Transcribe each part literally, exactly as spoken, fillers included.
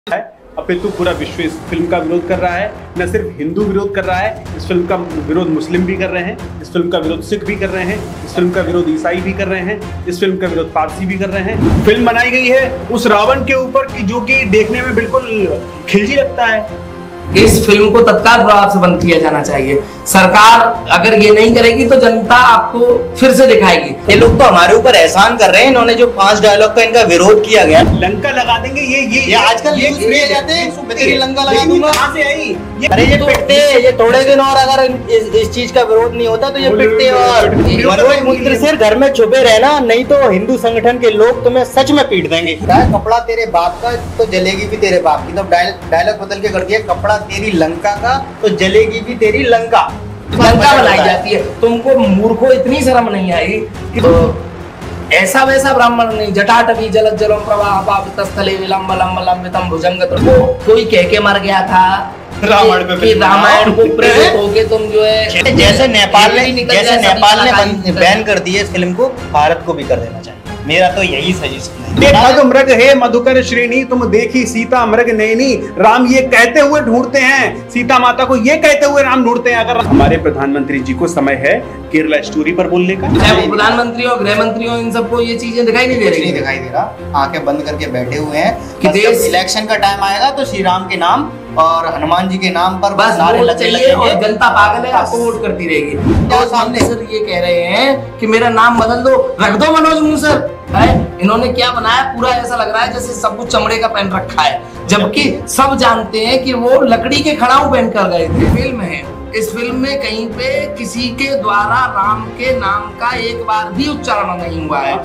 है अपितु पूरा विश्व इस फिल्म का विरोध कर रहा है। न सिर्फ हिंदू विरोध कर रहा है, इस फिल्म का विरोध मुस्लिम भी कर रहे हैं, इस फिल्म का विरोध सिख भी कर रहे हैं, इस फिल्म का विरोध ईसाई भी कर रहे हैं, इस फिल्म का विरोध पारसी भी कर रहे हैं। फिल्म बनाई गई है उस रावण के ऊपर की जो कि देखने में बिल्कुल खिलजी लगता है। इस फिल्म को तत्काल प्रभाव से बंद किया जाना चाहिए। सरकार अगर ये नहीं करेगी तो जनता आपको फिर से दिखाएगी। ये लोग तो हमारे ऊपर एहसान कर रहे हैं। इन्होंने जो पांच डायलॉग का इनका विरोध किया गया, लंका लगा देंगे, ये ये, ये आजकल ये न्यूज़ में जाते हैं, मैं तेरी लंका लगा दूंगा। कहां से आई? ये अरे ये पिटते हैं, ये थोड़े दिन और अगर इस, इस चीज का विरोध नहीं होता तो ये पिटते। और मनोज मुंतशिर घर में छुपे रहना, नहीं तो हिंदू संगठन के लोग तुम्हें सच में पीट देंगे। कपड़ा तेरे बाप का तो जलेगी भी तेरे बाप की। तो डायलॉग बदल के कर दिया, कपड़ा तेरी लंका का तो जलेगी भी तेरी लंका। लंका बनाई जाती है। तुमको मूर्खों इतनी शर्म नहीं आई कि तो ऐसा वैसा ब्राह्मण नहीं, जटाटवी जलद जलम प्रवाह पापितस्थले विलंब लंब लंबितम भुजंग, तो कोई कह के मर गया था रामायण पे कि रामायण को प्रेरित होके तुम जो है, जैसे नेपाल ने जैसे नेपाल ने बैन कर दिए इस फिल्म को, भारत को भी कर देना चाहिए। मेरा तो यही सजेशन है। देखा तो मृग है मधुकर श्रेणी, तुम देखी सीता मृग नैनी। राम ये कहते हुए ढूंढते हैं सीता माता को, ये कहते हुए राम ढूंढते हैं। अगर हमारे प्रधानमंत्री जी को समय है केरला स्टोरी पर बोलने का, चाहे वो प्रधानमंत्री हो, गृह मंत्री हो, इन सबको ये चीजें दिखाई नहीं दे रही। नहीं दिखाई दे रहा, आंखें बंद करके बैठे हुए हैं कि देश इलेक्शन का टाइम आएगा तो श्री राम के नाम और हनुमान जी के नाम पर बस नारे वोट चाहिए और जनता पागल है, आपको वोट करती रहेगी। तो सामने सर ये कह रहे हैं कि मेरा नाम बदल दो, रख दो मनोज मुंसर है। इन्होंने क्या बनाया, पूरा ऐसा लग रहा है जैसे सब कुछ चमड़े का पहन रखा है, जबकि सब जानते हैं कि वो लकड़ी के खड़ाऊ पहन कर गए थे। फिल्म है, इस फिल्म में कहीं पे किसी के द्वारा राम के नाम का एक बार भी उच्चारण नहीं हुआ है।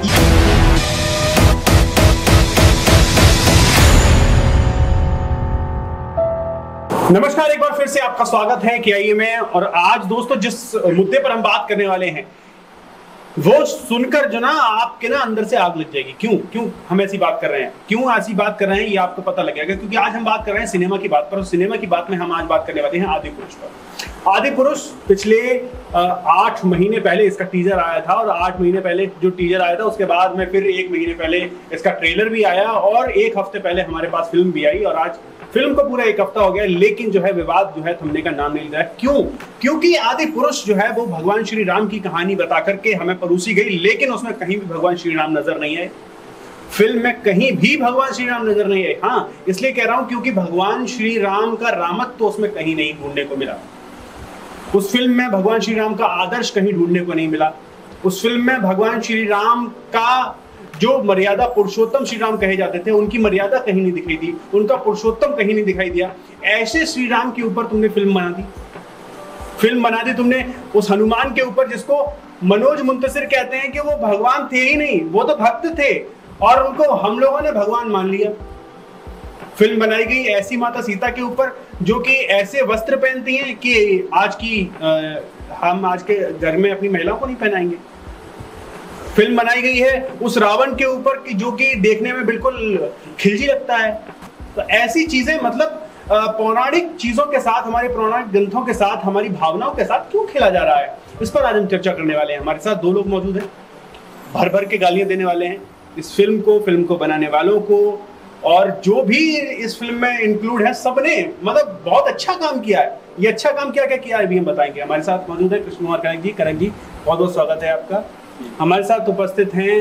नमस्कार, एक बार फिर से आपका स्वागत है के आई ए में। और आज दोस्तों जिस मुद्दे पर हम बात करने वाले हैं वो सुनकर जो ना आपके ना अंदर से आग लग जाएगी। क्यों क्यों हम ऐसी बात कर रहे हैं, क्यों ऐसी बात कर रहे हैं, ये आपको पता लगेगा। क्योंकि आज हम बात कर रहे हैं सिनेमा की बात पर, और सिनेमा की बात में हम आज बात करने वाले हैं आदि पुरुष पर। आदि पुरुष पिछले आठ महीने पहले इसका टीजर आया था, और आठ महीने पहले जो टीजर आया था उसके बाद में फिर एक महीने पहले इसका ट्रेलर भी आया, और एक हफ्ते पहले हमारे पास फिल्म भी आई, और आज फिल्म को पूरा एक हफ्ता हो गया। लेकिन जो है विवाद जो है थमने का नाम नहीं ले रहा है। क्यों? क्योंकि आदि पुरुष जो है वो भगवान श्री राम की कहानी बता करके हमें परोसी गई, लेकिन उसमें कहीं भी भगवान श्री राम नजर नहीं आए। फिल्म में कहीं भी भगवान श्री राम नजर नहीं आए। हाँ, इसलिए कह रहा हूं क्योंकि भगवान श्री राम का रामत्व तो उसमें कहीं नहीं ढूंढने को मिला। उस फिल्म में भगवान श्री राम का आदर्श कहीं ढूंढने को नहीं मिला। उस फिल्म में भगवान श्री राम का जो मर्यादा पुरुषोत्तम श्री राम कहे जाते थे, उनकी मर्यादा कहीं नहीं दिखाई दी, उनका पुरुषोत्तम कहीं नहीं दिखाई दिया। ऐसे श्री राम के ऊपर तुमने फिल्म बना दी। फिल्म बना दी तुमने उस हनुमान के ऊपर जिसको मनोज मुंतशिर कहते हैं कि वो भगवान थे ही नहीं, वो तो भक्त थे, और उनको हम लोगों ने भगवान मान लिया। फिल्म बनाई गई ऐसी माता सीता के ऊपर जो कि ऐसे वस्त्र पहनती हैं कि आज की आ, हम आज के घर में अपनी महिलाओं को नहीं पहनाएंगे। फिल्म बनाई गई है उस रावण के ऊपर की जो कि देखने में बिल्कुल खिलजी लगता है। तो ऐसी चीजें, मतलब पौराणिक चीजों के साथ, हमारे पौराणिक ग्रंथों के साथ, हमारी भावनाओं के साथ क्यों खेला जा रहा है, इस पर आज हम चर्चा करने वाले हैं। हमारे साथ दो लोग मौजूद हैं, भर भर के गालियां देने वाले हैं इस फिल्म को, फिल्म को बनाने वालों को, और जो भी इस फिल्म में इंक्लूड है सबने मतलब बहुत अच्छा काम किया है। ये अच्छा काम क्या क्या किया है अभी हम बताएंगे। हमारे साथ मौजूद है कृष्ण कुमार कनक जी। कनक जी, बहुत बहुत स्वागत है आपका। हमारे साथ उपस्थित हैं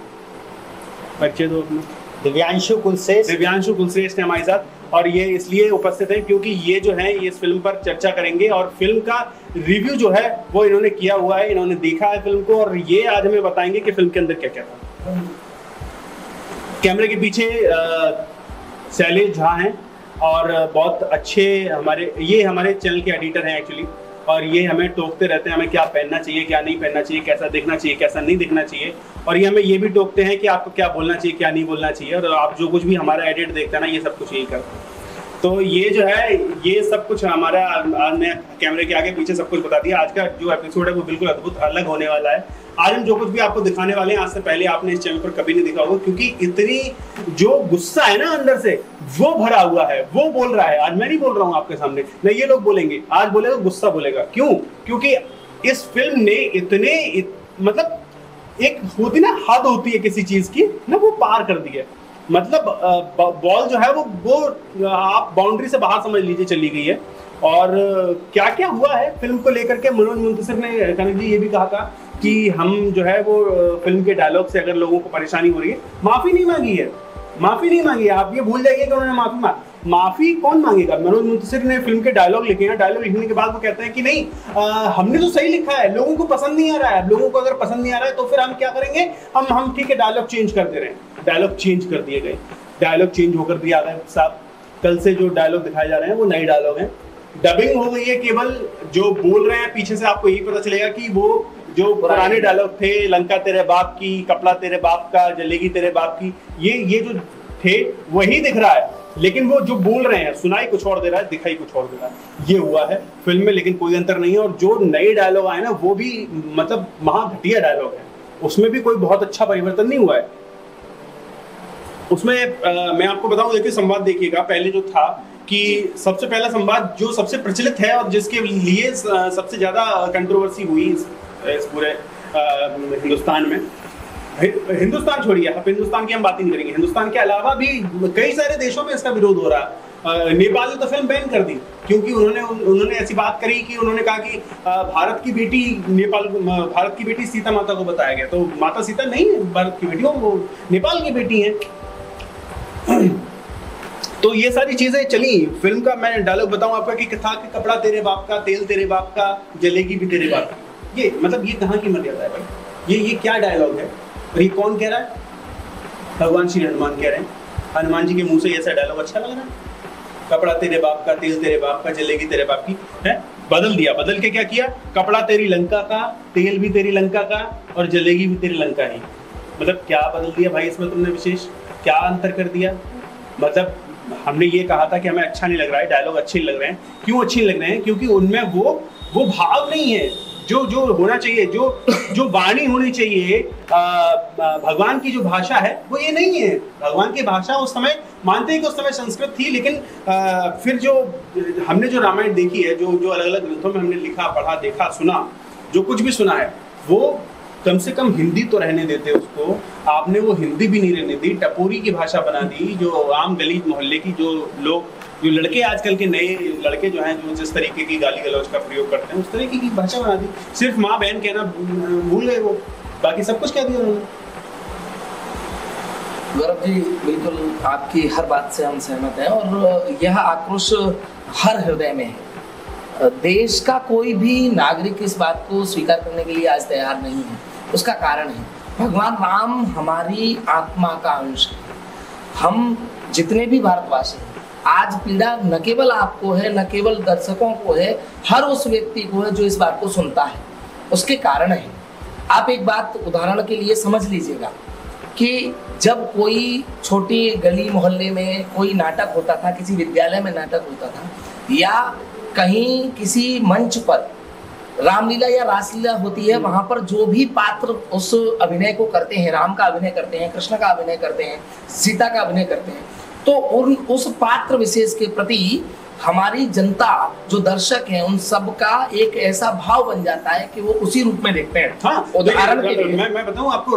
बच्चे दो अपने दिव्यांशु कुलश्रेष्ठ दिव्यांशु कुलश्रेष्ठ हैं हमारे साथ, और ये इसलिए उपस्थित हैं क्योंकि ये जो है ये इस फिल्म पर चर्चा करेंगे, और फिल्म का रिव्यू जो है वो इन्होंने किया हुआ है, इन्होंने देखा है फिल्म को, और ये आज हमें बताएंगे कि फिल्म के अंदर क्या क्या था। कैमरे के पीछे शैलेश झा हैं, और बहुत अच्छे हमारे ये हमारे चैनल के एडिटर हैं एक्चुअली, और ये हमें टोकते रहते हैं हमें क्या पहनना चाहिए, क्या नहीं पहनना चाहिए, कैसा देखना चाहिए, कैसा नहीं देखना चाहिए, और ये हमें ये भी टोकते हैं कि आपको क्या बोलना चाहिए, क्या नहीं बोलना चाहिए, और आप जो कुछ भी हमारा एडिट देखते हैं ना, ये सब कुछ यही करते हैं। तो ये जो है ये सब कुछ हमारा, आज मैं कैमरे के आगे पीछे सब कुछ बता दिया। आज का जो एपिसोड है वो बिल्कुल अद्भुत अलग होने वाला है। आज हम जो कुछ भी आपको दिखाने वाले हैं, आज से पहले आपने इस चैनल पर कभी नहीं देखा होगा, क्योंकि इतनी जो गुस्सा है ना अंदर से वो भरा हुआ है, वो बोल रहा है। आज मैं नहीं बोल रहा हूँ आपके सामने, नहीं ये लोग बोलेंगे, आज बोलेगा गुस्सा बोलेगा। क्यों? क्योंकि इस फिल्म ने इतने इत, मतलब एक होती ना हद होती है किसी चीज की ना, वो पार कर दी है। मतलब बॉल जो है वो वो आप बाउंड्री से बाहर समझ लीजिए चली गई है। और क्या क्या हुआ है फिल्म को लेकर के, मनोज मुंतशिर ने कनक जी ये भी कहा था कि हम जो है वो फिल्म के डायलॉग से अगर लोगों को परेशानी हो रही है, माफी नहीं मांगी है, माफी नहीं मांगी है। आप ये भूल जाइए कि उन्होंने माफी मांगी, माफी कौन मांगेगा? मनोज मुंतशिर ने फिल्म के डायलॉग लिखे हैं, डायलॉग लिखने के बाद वो कहते हैं कि नहीं आ, हमने तो सही लिखा है, लोगों को पसंद नहीं आ रहा है। लोगों को अगर पसंद नहीं आ रहा है तो फिर हम क्या करेंगे, हम हम ठीक है डायलॉग चेंज कर दे रहे हैं। डायलॉग चेंज कर दिए गए, डायलॉग चेंज होकर दिया गया साहब। कल से जो डायलॉग दिखाए जा रहे हैं वो नए डायलॉग हैं, डबिंग हो गई है। केवल जो बोल रहे हैं पीछे से आपको यही पता चलेगा कि वो जो पुराने डायलॉग थे, लंका तेरे बाप की, कपड़ा तेरे बाप का, जलेगी तेरे बाप की, ये ये जो थे वही दिख रहा है, लेकिन वो जो बोल रहे हैं सुनाई कुछ और दे रहा है, दिखाई कुछ और दे रहा है। ये हुआ है फिल्म में, लेकिन कोई अंतर नहीं है। और जो नए डायलॉग आए ना वो भी मतलब महा घटिया डायलॉग है, उसमें भी कोई बहुत अच्छा परिवर्तन नहीं हुआ है। उसमें आ, मैं आपको बताऊं, देखिए संवाद देखिएगा। पहले जो था कि सबसे पहला संवाद जो सबसे प्रचलित है और जिसके लिए सबसे ज्यादा कंट्रोवर्सी हुई इस, इस पूरे हिंदुस्तान में, हिंदुस्तान छोड़िए, अब हिंदुस्तान की हम बात ही नहीं करेंगे, हिंदुस्तान के अलावा भी कई सारे देशों में इसका विरोध हो रहा है। नेपाल ने तो फिल्म बैन कर दी क्योंकि उन्होंने उन्होंने ऐसी बात करी कि उन्होंने कहा कि भारत की बेटी नेपाल, भारत की बेटी सीता माता को बताया गया, तो माता सीता नहीं है भारत की बेटी, वो नेपाल की बेटी है। तो ये सारी चीजें चली। फिल्म का मैं डायलॉग बताऊं आपका कि था कि कपड़ा तेरे बाप का, तेल तेरे बाप का, जलेगी भी तेरे बाप की। ये मतलब ये कहाँ की मर्यादा है भाई? ये ये क्या डायलॉग है? और ये कौन कह रहा है? भगवान श्री हनुमान कह रहे हैं। हनुमान जी के मुंह से ऐसा डायलॉग अच्छा लग रहा है? कपड़ा तेरे बाप का, तेल तेरे बाप का, जलेगी तेरे बाप की है? बदल दिया, बदल के क्या किया? कपड़ा तेरी लंका का, तेल भी तेरी लंका का और जलेगी भी तेरी लंका ही। मतलब क्या बदल दिया भाई इसमें तुमने? विशेष क्या अंतर कर दिया? मतलब हमने ये कहा था कि हमें अच्छा नहीं लग रहा है, डायलॉग अच्छे लग रहे हैं। क्यों अच्छे लग रहे हैं? क्योंकि उनमें वो वो भाव नहीं है जो जो होना चाहिए, जो जो वाणी होनी चाहिए। भगवान की जो भाषा है वो ये नहीं है। भगवान की भाषा उस समय मानते हैं कि उस समय संस्कृत थी, लेकिन आ, फिर जो हमने जो रामायण देखी है, जो जो अलग अलग ग्रंथों में हमने लिखा, पढ़ा, देखा, सुना, जो कुछ भी सुना है, वो कम से कम हिंदी तो रहने देते उसको। आपने वो हिंदी भी नहीं रहने दी, टपोरी की भाषा बना दी। जो आम गली मोहल्ले की जो लोग, जो लड़के आजकल के नए लड़के जो हैं, जो जिस तरीके की गाली गलौज का प्रयोग करते हैं, उस तरीके की भाषा बना दी। सिर्फ माँ बहन कहना भूल गए वो, बाकी सब कुछ कह दिया उन्होंने। गौरव जी, बिल्कुल आपकी हर बात से हम सहमत हैं और यह आक्रोश हर हृदय में है। देश का कोई भी नागरिक इस बात को स्वीकार करने के लिए आज तैयार नहीं है। उसका कारण है भगवान राम हमारी आत्मा का अंश है। हम जितने भी भारतवासी हैं, आज पीड़ा न केवल आपको है, न केवल दर्शकों को है, हर उस व्यक्ति को है जो इस बात को सुनता है। उसके कारण है, आप एक बात उदाहरण के लिए समझ लीजिएगा कि जब कोई छोटी गली मोहल्ले में कोई नाटक होता था, किसी विद्यालय में नाटक होता था, या कहीं किसी मंच पर रामलीला या रासलीला होती है, वहां पर जो भी पात्र उस अभिनय को करते हैं, राम का अभिनय करते हैं, कृष्ण का अभिनय करते हैं, सीता का अभिनय करते हैं, तो उन उस पात्र विशेष के प्रति हमारी जनता, जो दर्शक हैं, उन सब का एक ऐसा भाव बन जाता है कि वो उसी रूप में देखते हैं। हाँ, उदाहरण के लिए मैं मैं बताऊं आपको,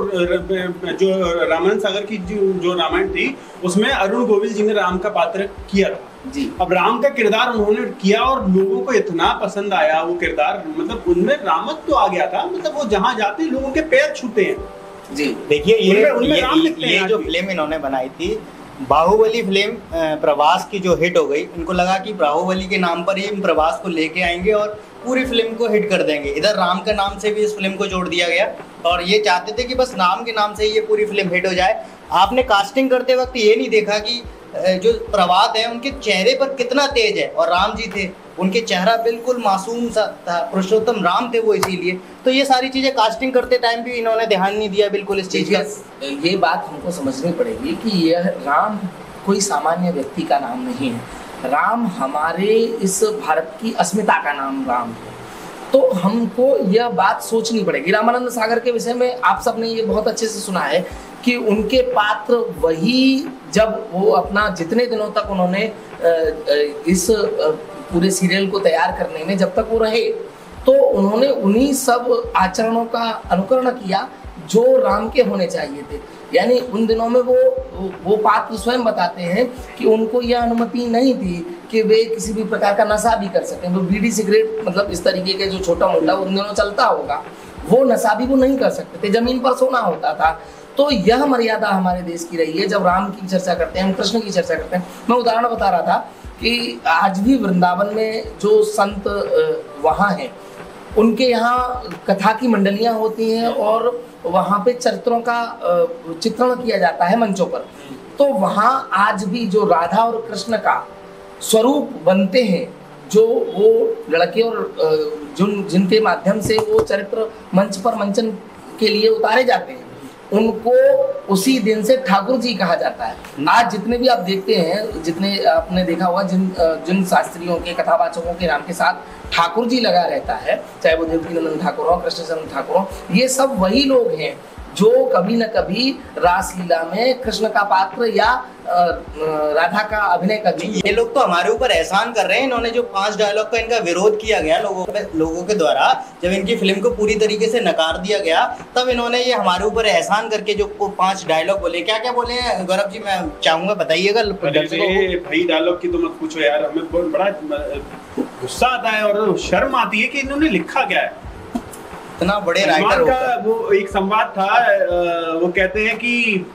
जो रामायण सागर की जो, जो रामायण थी, उसमें अरुण गोविल जी ने राम का पात्र किया था जी। अब राम का किरदार उन्होंने किया और लोगों को इतना पसंद आया वो किरदार, मतलब उनमें रामत तो आ गया था, मतलब वो जहाँ जाते हैं लोगों के पैर छूते हैं जी। देखिए ये ये, ये, ये जो फिल्म इन्होंने बनाई थी, बाहुबली फिल्म प्रभास की जो हिट हो गई, उनको लगा कि बाहुबली के नाम पर ही प्रभास को लेके आएंगे और पूरी फिल्म को हिट कर देंगे। इधर राम के नाम से भी इस फिल्म को जोड़ दिया गया और ये चाहते थे कि बस नाम के नाम से ही ये पूरी फिल्म हिट हो जाए। आपने कास्टिंग करते वक्त ये नहीं देखा कि जो प्रभात है उनके चेहरे पर कितना तेज है, और राम जी थे, उनके चेहरा बिल्कुल मासूम सा था, पुरुषोत्तम राम थे वो, इसीलिए तो ये सारी चीजें कास्टिंग करते टाइम भी इन्होंने ध्यान नहीं दिया बिल्कुल इस चीज का। ये बात हमको समझनी पड़ेगी कि यह राम कोई सामान्य व्यक्ति का नाम नहीं है। राम हमारे इस भारत की अस्मिता का नाम राम है। तो हमको यह बात सोचनी पड़ेगी। रामानंद सागर के विषय में आप सबने ये बहुत अच्छे से सुना है कि उनके पात्र वही, जब वो अपना जितने दिनों तक उन्होंने इस पूरे सीरियल को तैयार करने में जब तक वो रहे, तो उन्होंने उन्हीं सब आचरणों का अनुकरण किया जो राम के होने चाहिए थे। यानी उन दिनों में वो वो पात्र स्वयं बताते हैं कि उनको यह अनुमति नहीं थी कि वे किसी भी प्रकार का नशा भी कर सकें। वो बीड़ी सिगरेट मतलब इस तरीके के जो छोटा मोटा उन दिनों चलता होगा, वो नशा भी वो नहीं कर सकते थे, जमीन पर सोना होता था। तो यह मर्यादा हमारे देश की रही है। जब राम की चर्चा करते हैं, हम कृष्ण की चर्चा करते हैं, मैं उदाहरण बता रहा था कि आज भी वृंदावन में जो संत वहाँ हैं, उनके यहाँ कथा की मंडलियाँ होती हैं और वहाँ पे चरित्रों का चित्रण किया जाता है मंचों पर। तो वहाँ आज भी जो राधा और कृष्ण का स्वरूप बनते हैं, जो वो लड़के और जिन जिनके माध्यम से वो चरित्र मंच पर मंचन के लिए उतारे जाते हैं, उनको उसी दिन से ठाकुर जी कहा जाता है। आज जितने भी आप देखते हैं, जितने आपने देखा होगा, जिन जिन शास्त्रियों के कथावाचकों के नाम के साथ ठाकुर जी लगा रहता है, चाहे वो देवकीनंदन ठाकुर हो, कृष्णचंद्र ठाकुर हो, ये सब वही लोग हैं जो कभी न कभी रासलीला में कृष्ण का पात्र या राधा का अभिनय कर चुके। ये लोग तो हमारे ऊपर एहसान कर रहे हैं। इन्होंने जो पांच डायलॉग का इनका विरोध किया गया लोगों लोगों के द्वारा, जब इनकी फिल्म को पूरी तरीके से नकार दिया गया, तब इन्होंने ये हमारे ऊपर एहसान करके जो पांच डायलॉग बोले, क्या क्या बोले हैं गौरव जी, मैं चाहूंगा बताइएगा। भाई डायलॉग की तो मत पूछो यार, हमें बड़ा गुस्सा आता है और शर्म आती है कि इन्होंने लिखा क्या है। इतना बड़े राइटर का वो एक संवाद था, वो कहते हैं कि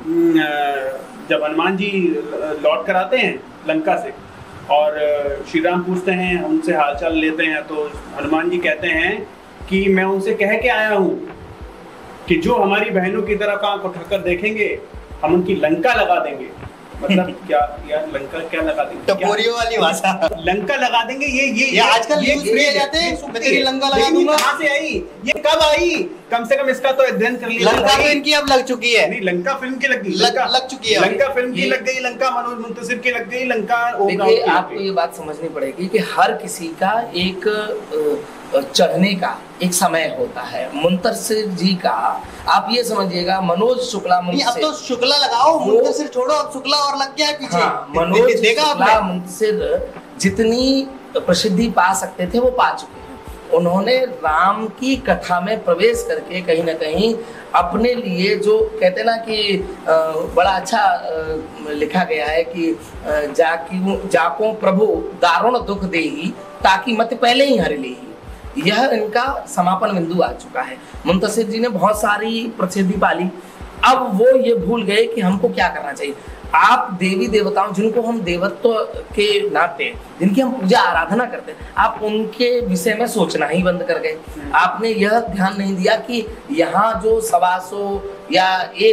जब हनुमान जी लौट कर आते हैं लंका से और श्री राम पूछते हैं, उनसे हालचाल लेते हैं, तो हनुमान जी कहते हैं कि मैं उनसे कह के आया हूँ कि जो हमारी बहनों की तरफ आंख उठाकर देखेंगे हम उनकी लंका लगा देंगे। मतलब क्या यार, लंका क्या लगा देंगे? टपोरियों वाली भाषा, लंका लगा देंगे। ये ये ये आजकल न्यूज़ किए जाते हैं, मैं तेरी लंका लगा दूंगा। कहां से आई? ये कब आई? कम से कम इसका तो अध्ययन कर लिया। लंका तो इनकी अब लग चुकी है। नहीं, लंका फिल्म की लग गई, लग, लग चुकी है। लंका फिल्म की लग गई, लंका मनोज मुंतशिर की लग गई, लंका। देखिए, आपको ये बात समझनी पड़ेगी कि हर किसी का एक चढ़ने का एक समय होता है। मुंतशिर जी का आप ये समझिएगा, मनोज शुक्ला मुंतशिर, अब तो शुक्ला लगाओ, मुंतशिर छोड़ो, अब शुक्ला और लग गया है पीछे। हाँ, मनोज शुक्ला मुंतशिर जितनी प्रसिद्धि पा सकते थे वो पा चुके हैं। उन्होंने राम की कथा में प्रवेश करके कहीं ना कहीं अपने लिए, जो कहते ना कि बड़ा अच्छा लिखा गया है कि जाकी जाको प्रभु दारुण दुख देही ताकि मत पहले ही हर ली, यह इनका समापन बिंदु आ चुका है। मुंतशिर जी ने बहुत सारी प्रसिद्धि पाली, अब वो ये भूल गए कि हमको क्या करना चाहिए। आप देवी देवताओं, जिनको हम देवत्व के नाते, जिनकी हम पूजा आराधना करते हैं, आप उनके विषय में सोचना ही बंद कर गए। आपने यह ध्यान नहीं दिया कि यहाँ जो सवा सौ या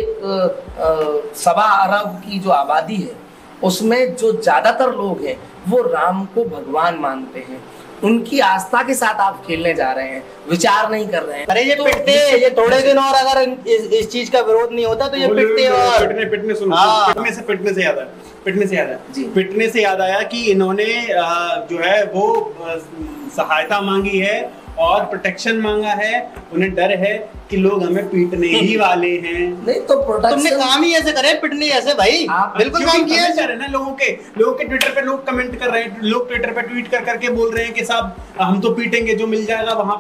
एक सवा अरब की जो आबादी है, उसमें जो ज्यादातर लोग हैं वो राम को भगवान मानते हैं। उनकी आस्था के साथ आप खेलने जा रहे हैं, विचार नहीं कर रहे हैं। अरे ये तो पिटते, ये थोड़े दिन और अगर इस, इस चीज का विरोध नहीं होता तो ये पिटते और पिटने पिटने सुनो, हाँ। पिटने से पिटने से याद आया पिटने से याद आया पिटने से याद आया कि इन्होंने जो है वो सहायता मांगी है और प्रोटेक्शन मांगा है। उन्हें डर है कि लोग हमें पीटने ही वाले हैं। नहीं तो प्रोटेक्शन, तुमने काम ही ऐसे करे, पिटने ऐसे भाई, बिल्कुल काम किया है ना। लोगों के लोगों के ट्विटर पे लोग कमेंट कर रहे हैं, लोग ट्विटर पे ट्वीट कर करके बोल रहे हैं कि साहब हम तो पीटेंगे जो मिल जाएगा। वहां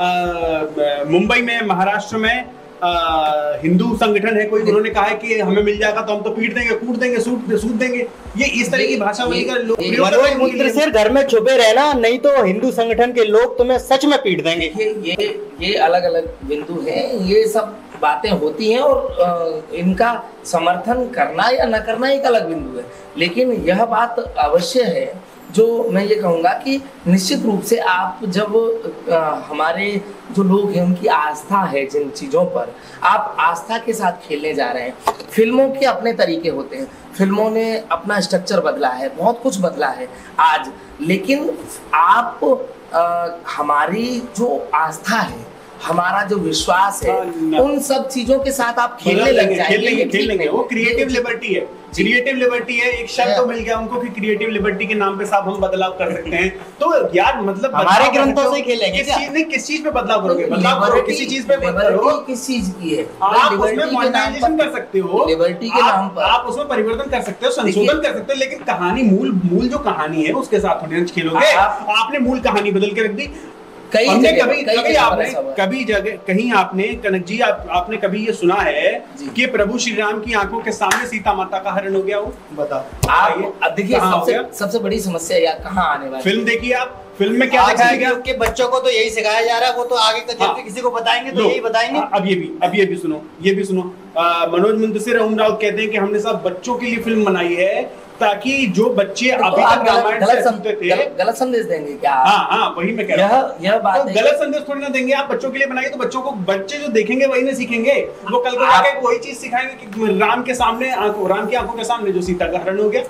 पे मुंबई में, महाराष्ट्र में आ, हिंदू संगठन है कोई, उन्होंने कहा है कि हमें मिल जाएगा तो हम तो पीट देंगे, कूट देंगे, सूट सूट देंगे। ये इस तरह की भाषा बोली कर लोग मनोज मुंतशिर घर में छुपे रहना, नहीं तो हिंदू संगठन के लोग तुम्हें सच में पीट देंगे। ये ये अलग अलग बिंदु हैं, ये सब बातें होती हैं और इनका समर्थन करना या न करना एक अलग बिंदु है। लेकिन यह बात अवश्य है जो मैं ये कहूँगा कि निश्चित रूप से आप जब आ, हमारे जो लोग हैं उनकी आस्था है जिन चीज़ों पर, आप आस्था के साथ खेलने जा रहे हैं। फिल्मों के अपने तरीके होते हैं, फिल्मों ने अपना स्ट्रक्चर बदला है, बहुत कुछ बदला है आज, लेकिन आप आ, हमारी जो आस्था है, हमारा जो विश्वास है, उन सब चीजों के साथ आप खेलने लग जाएंगे। खेलेंगे वो क्रिएटिव लिबर्टी है, क्रिएटिव लिबर्टी है। एक शब्द तो मिल गया उनको कि क्रिएटिव लिबर्टी के नाम पे साहब हम बदलाव कर सकते हैं। तो यार मतलब हमारे ग्रंथों से खेलेंगे किस चीज, नहीं किस चीज पे बदलाव करोगे? बदलाव करो किसी चीज पे करो। किस चीज की है? आप उसमें मॉडर्नाइजेशन कर सकते हो, लिबर्टी के नाम पर आप उसमें परिवर्तन कर सकते हो, संशोधन कर सकते हो, लेकिन कहानी मूल मूल जो कहानी है उसके साथ थोड़ी खेलोगे। आपने मूल कहानी बदल के रख दी। कई हमने जगह- कभी कई कभी जगह आपने ऐसा हुआ है। कभी जगह कहीं आपने कनक जी आप आपने कभी ये सुना है जी। कि प्रभु श्री राम की आंखों के सामने सीता माता का हरण हो गया हो? बताओ आप अब देखिए कहाँ हो सबसे गया? सबसे बड़ी समस्या यार कहाँ आने वाली फिल्म देखिए आप, फिल्म में क्या आज दिखाया के गया? युग के बच्चों को तो यही सिखाया जा रहा है, वो तो आगे का जब हाँ। भी किसी को बताएंगे तो लो, यही बताएंगे। हाँ, अब ये भी अब ये भी सुनो ये भी सुनो आ, मनोज मुंतशिर ओम राउत कहते हैं कि हमने सब बच्चों के लिए फिल्म बनाई है ताकि जो बच्चे तो अभी आप तक गलत रामायण से गलत सं- सुनते थे। गलत- गलत संदेश देंगे क्या आप? हाँ हाँ वही मैं कह रहा हूँ। यह यह बात तो है गलत संदेश थोड़ी ना देंगे आप, बच्चों के लिए बनाइए तो बच्चों को बच्चे जो देखेंगे वही ना सीखेंगे। वो कल को आप- जाके वही चीज सिखाएंगे कि राम के सामने आंखों राम की आंखों के सामने जो सीता का हरण हो गया।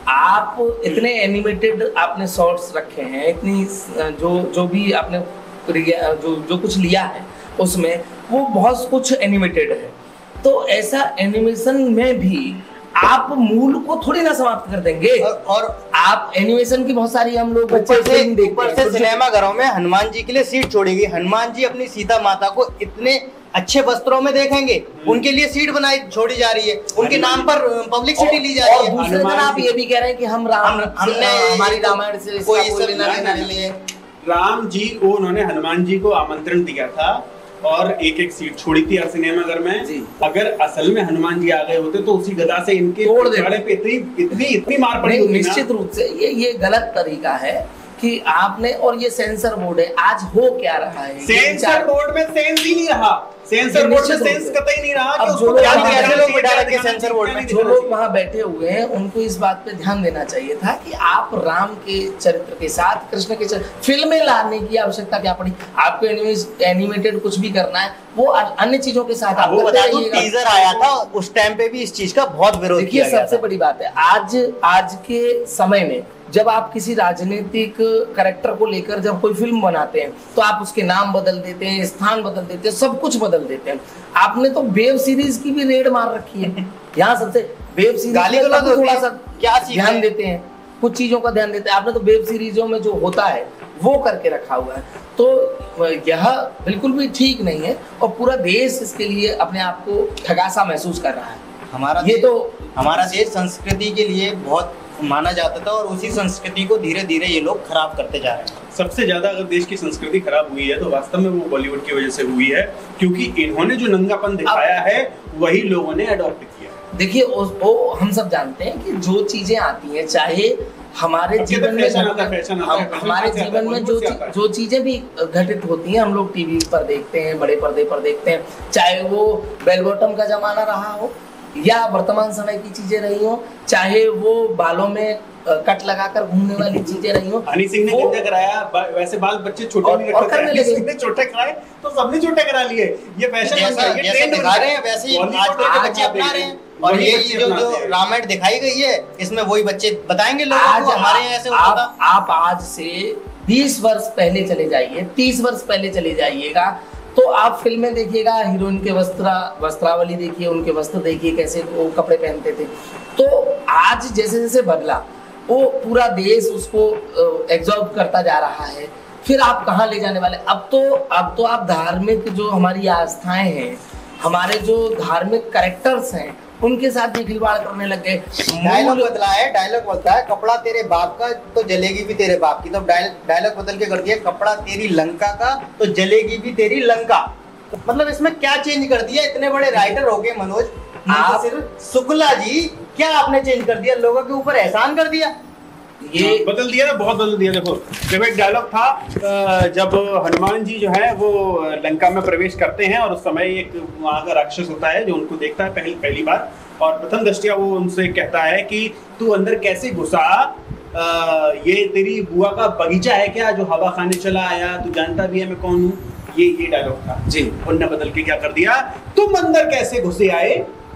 आप इतने एनिमेटेड आपने शॉर्ट्स रखे हैं, इतनी जो जो भी आपने रिया- जो जो कुछ लिया है उसमें वो बहुत कुछ एनिमेटेड है, तो ऐसा एनिमेशन में भी आप मूल को थोड़ी ना समाप्त कर देंगे। और, और आप एनिमेशन की बहुत सारी हम लोग बच्चे ऊपर से फिल्म देखते ऊपर हैं, से छोटे- सिनेमा घरों में हनुमान जी के लिए सीट छोड़ी गई। हनुमान जी अपनी सीता माता को इतने अच्छे वस्त्रों में देखेंगे, उनके लिए सीट बनाई छोड़ी जा रही है, उनके नाम पर पब्लिसिटी ली जा और रही है। दूसरे दिन हनुमान आप जी- ये भी कह रहे हैं कि हम राम हम- हमने हमारी रामायण से इसका कोई कोई सब लेना देना नहीं नहीं लिए। राम जी को उन्होंने हनुमान जी को आमंत्रण दिया था और एक एक सीट छोड़ी थी हर सिनेमा घर में। जी। अगर असल में हनुमान जी आ गए होते तो उसी गदा से इनके तोड़ देते। पिछवाड़े पे इतनी इतनी इतनी मार पड़ी नहीं, होती ना। निश्चित रूप से ये ये गलत तरीका है कि आपने, और ये सेंसर बोर्ड है, आज हो क्या रहा है? ये सेंसर विचार- बोर्ड में सेंस ही नहीं रहा, सेंसर बोर्ड में निश्चित रूप सेंस से। कतई नहीं रहा अब कि जो उसको लोग क्या वहाँ दिखाना बैठे चाहिए, लोग बिठा क्या रखे दिखाना सेंसर चाहिए, बोर्ड क्या में। नहीं जो दिखाना लोग वहां बैठे हुए हैं उनको इस बात पे ध्यान देना चाहिए था कि आप राम के चरित्र के साथ कृष्ण के चरित्र फिल्में लाने की आवश्यकता क्या पड़ी? आपको एनिमेटेड कुछ भी करना है वो अन्य चीजों के साथ आप वो करते बता दूं, रहिएगा। टीजर आया था उस टाइम पे भी इस चीज का बहुत विरोध देखिए किया गया सबसे था। बड़ी बात है आज आज के समय में जब आप किसी राजनीतिक कैरेक्टर को लेकर जब कोई फिल्म बनाते हैं तो आप उसके नाम बदल देते हैं, स्थान बदल देते हैं, सब कुछ बदल देते हैं। आपने तो वेब सीरीज की भी रेड मार रखी है। यहाँ सबसे वेब सीरीज गाली में गलौज तभी होती थोड़ा है। सा क्या सीख ध्यान रहे? देते हैं, कुछ चीजों का ध्यान देते हैं। आपने तो वेब सीरीजों में जो होता है वो करके रखा हुआ है, तो यह बिल्कुल भी ठीक नहीं है और पूरा देश इसके लिए अपने आप को ठगासा महसूस कर रहा है। हमारा ये तो हमारा देश संस्कृति के लिए बहुत माना जाता था और उसी संस्कृति को धीरे धीरे ये लोग खराब करते जा रहे हैं। सबसे ज्यादा अगर देश की संस्कृति खराब हुई है तो वास्तव में वो बॉलीवुड की वजह से हुई है, क्योंकि इन्होंने जो नंगापन दिखाया है वही लोगों ने अडॉप्ट किया है। देखिए उस- वो हम सब जानते हैं कि जो चीजें आती हैं, चाहे हमारे अब क्या जीवन तो में फैशन आता है, घटना- फैशन आता है, हम- फैशन हमारे कहाँ से आता है? जीवन में जो बॉलीवुड से ची- आता है। जो चीजें भी घटित होती हैं हम लोग टीवी पर देखते हैं, बड़े पर्दे पर देखते हैं, चाहे वो बेल बॉटम का जमाना रहा हो या वर्तमान समय की चीजें रही हो, चाहे वो बालों में अ, कट लगाकर घूमने वाली चीजें रही हो। हनी सिंह ने वो- गंजा कराया, बा- वैसे बाल बच्चे छोटे और- नहीं और रखते, करने हनी लगे। सिंह ने छोटे कराए तो सबने छोटे करा लिए। ये फैशन बन जैसा गया, ये जैसे ट्रेंड बन दिखा गया। रहे हैं वैसे ही बॉलीवुड आजकल में के बच्चे अपना रहे हैं। और वही ये बच्चे जो अपनाते जो हैं। रामायण दिखाई गई है इसमें वही बच्चे बताएंगे लोगों आज को हमारे यहाँ ऐसे होता आप, था। आप आज से बीस वर्ष पहले चले जाइए, तीस वर्ष पहले चले जाइएगा तो आप फिल्में देखिएगा, हीरोइन के वस्त्रा वस्त्रावली देखिए, उनके वस्त्र देखिए कैसे वो कपड़े पहनते थे। तो आज जैसे जैसे बदला वो पूरा देश उसको एब्जॉर्ब करता जा रहा है, फिर आप कहाँ ले जाने वाले? अब तो अब तो आप धार्मिक जो हमारी आस्थाएं हैं, हमारे जो धार्मिक कैरेक्टर्स हैं उनके साथ भी खिलवाड़ करने लग गए। डायलॉग मूल- बदला है, डायलॉग बदला है, कपड़ा तेरे बाप का तो जलेगी भी तेरे बाप की। तो डायलॉग बदल के कर दिया, कपड़ा तेरी लंका का तो जलेगी भी तेरी लंका। तो मतलब इसमें क्या चेंज कर दिया? इतने बड़े राइटर हो गए मनोज आप- सिर्फ शुक्ला जी, क्या आपने चेंज कर दिया? लोगों के ऊपर एहसान कर दिया। ये हाँ, बदल दिया ना, बहुत बदल दिया। देखो जब एक डायलॉग था अ, जब हनुमान जी जो है वो लंका में प्रवेश करते हैं और उस समय एक वहां का राक्षस होता है जो उनको देखता है पहली पहली बार और प्रथम दृष्टया वो उनसे कहता है कि तू अंदर कैसे घुसा, अ, ये तेरी बुआ का बगीचा है क्या जो हवा खाने चला आया, तू जानता भी है मैं कौन हूँ। ये ये डायलॉग था जी, उनने बदल के क्या कर दिया, तुम अंदर कैसे घुसे आए,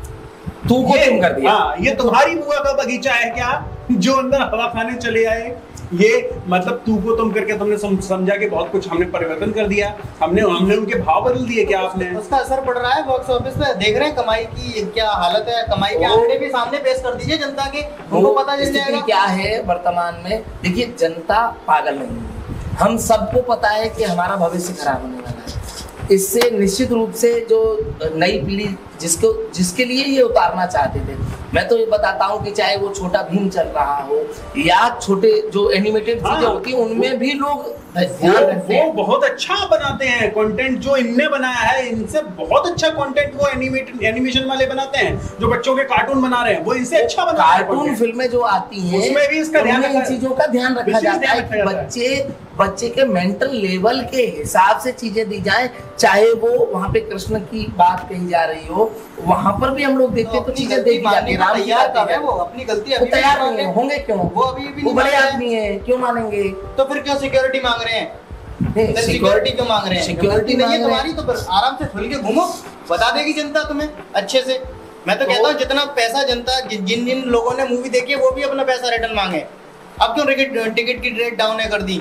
तू को ये- तुम कर दिया। हाँ, ये तुम्हारी बुआ का बगीचा है क्या जो अंदर हवा खाने चले आए। ये मतलब तू को तुम करके तुमने सम, समझा कि बहुत कुछ हमने परिवर्तन कर दिया, हमने हमने उनके भाव बदल दिए क्या आपने। उसका असर पड़ रहा है बॉक्स ऑफिस पे। देख रहे हैं कमाई की क्या हालत है, कमाई के वो- आंकड़े भी सामने पेश कर दीजिए जनता के, उनको वो पता चल स्थिति जाएगा क्या है वर्तमान में। देखिए जनता पागल नहीं है, हम सबको पता है कि हमारा भविष्य खराब होने वाला है। इससे निश्चित रूप से जो नई पीढ़ी जिसको जिसके लिए ये उतारना चाहते थे। मैं तो ये बताता हूँ कि चाहे वो छोटा भीम चल रहा हो या छोटे जो एनिमेटेड चीजें हाँ, होती हैं उनमें भी लोग ध्यान वो, रखते वो हैं। बहुत अच्छा बनाते हैं कंटेंट। जो इनने बनाया है इनसे बहुत अच्छा कंटेंट वो एनिमेटेड एनिमेशन वाले बनाते हैं। जो बच्चों के कार्टून बना रहे हैं वो इनसे अच्छा बना रहे हैं। कार्टून फिल्में जो आती हैं उसमें भी इसका ध्यान उनमें इन रखा- चीजों का ध्यान रखा विशेष जाता ध्यान है रखा कि जाता है। बच्चे बच्चे के मेंटल लेवल के हिसाब से चीजें दी जाए। चाहे वो वहाँ पे कृष्ण की बात कही जा रही हो, वहाँ पर भी हम लोग देखते हैं तो अपनी चीजें गलती देखी जाती मानने है। को राम की तैयार बात कब है है, वो अपनी गलती वो अभी भी तैयार नहीं नहीं है, मानते। होंगे क्यों? वो अभी भी वो नहीं बड़े मान रहे हैं। आदमी है, क्यों मानेंगे? तो फिर क्यों सिक्योरिटी मांग रहे हैं? नहीं, सिक्योरिटी क्यों मांग रहे हैं? सिक्योरिटी नहीं है मांग रहे तुम्हारी तो फिर आराम से खुल के घूमो, बता देगी जनता तुम्हें अच्छे से। मैं तो कहता हूँ जितना पैसा जनता जिन जिन जिन लोगों ने मूवी देखी है वो भी अपना पैसा रिटर्न मांगे। अब क्यों टिकट टिकट की रेट डाउन है कर दी?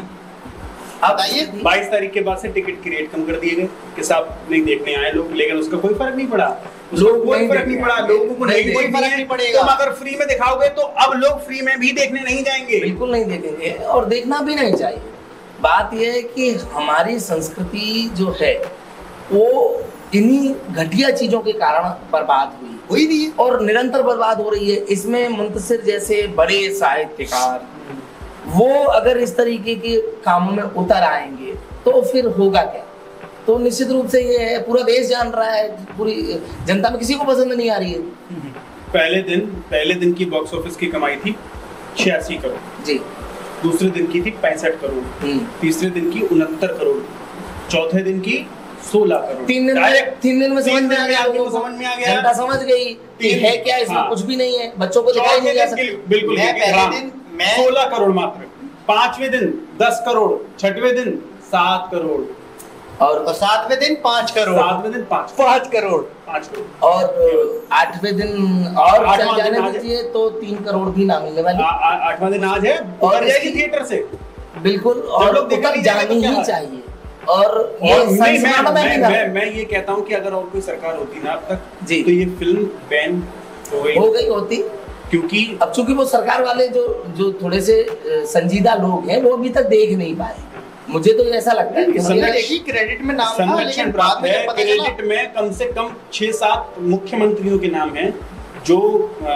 आप बताइए। बाईस तारीख के बाद से टिकट की रेट कम कर दिए गए कि साहब नहीं देखने आए लोग, लेकिन उसका कोई फर्क नहीं पड़ा। उसका लोग कोई नहीं फर्क नहीं देखेंगे। पड़ा, लोगों को नहीं नहीं कोई देखेंगे। फर्क नहीं पड़ेगा। तुम अगर फ्री में दिखाओगे तो अब लोग फ्री में भी देखने नहीं जाएंगे। बिल्कुल नहीं देखेंगे और देखना भी नहीं चाहिए। बात यह है कि हमारी संस्कृति जो है वो इन्हीं घटिया चीजों के कारण बर्बाद हुई हुई नहीं है। और निरंतर बर्बाद हो रही है। इसमें मुंतसिर जैसे बड़े साहित्यकार वो अगर इस तरीके के कामों में उतर आएंगे तो फिर होगा क्या? तो निश्चित रूप से ये है, पूरा देश जान रहा है, पूरी जनता में किसी को पसंद नहीं आ रही है। पहले दिन पहले दिन की बॉक्स ऑफिस की कमाई थी छियासी करोड़, जी। दूसरे दिन की थी पैंसठ करोड़, हम्म। तीसरे दिन की उनहत्तर करोड़, चौथे दिन की सोलह करोड़। तीन दिन में Direct तीन दिन में समझ तीन में दिन आ गया, लोगों लोगों को को समझ में आ गया। जनता समझ गई कि तीन- है क्या इसमें, हाँ। कुछ भी नहीं है, बच्चों को दिखाई नहीं जा सकता। बिल्कुल मैं देखिए, पहले हाँ, दिन मैं सोलह करोड़ मात्र, पांचवें दिन दस करोड़, छठवें दिन सात करोड़ और और सातवें दिन पाँच करोड़ सातवें दिन पांच पाँच करोड़ पांच करोड़ और आठवें दिन और आठवां चल दिन जाने आज है। दीजिए तो तीन करोड़ भी ना मिलने वाली। आ- आ- आठवां दिन आज है और और जाएगी इसकी- थिएटर से। बिल्कुल, और लोग देखने उतर नहीं जाएंगे तो जानी क्या ही है? चाहिए। और ये और नहीं, मैं, संस्मरण में मैं, भी मैं, ना- मैं ये कहता हूँ कि अगर और कोई सरकार होती ना अब तक जी। तो ये फिल्म बैन हो गई, हो गई होती, क्योंकि अब चूंकि वो सरकार वाले जो जो थोड़े से अ, संजीदा लोग हैं वो अभी तक देख नहीं पाए। मुझे तो ऐसा लगता है कि संरक्षण- मतलब- देखिए क्रेडिट में नाम था संरक्षण लेकिन बाद प्राप्त में है। जब पता चला क्रेडिट में कम से कम छह सात मुख्यमंत्रियों के नाम हैं जो अ,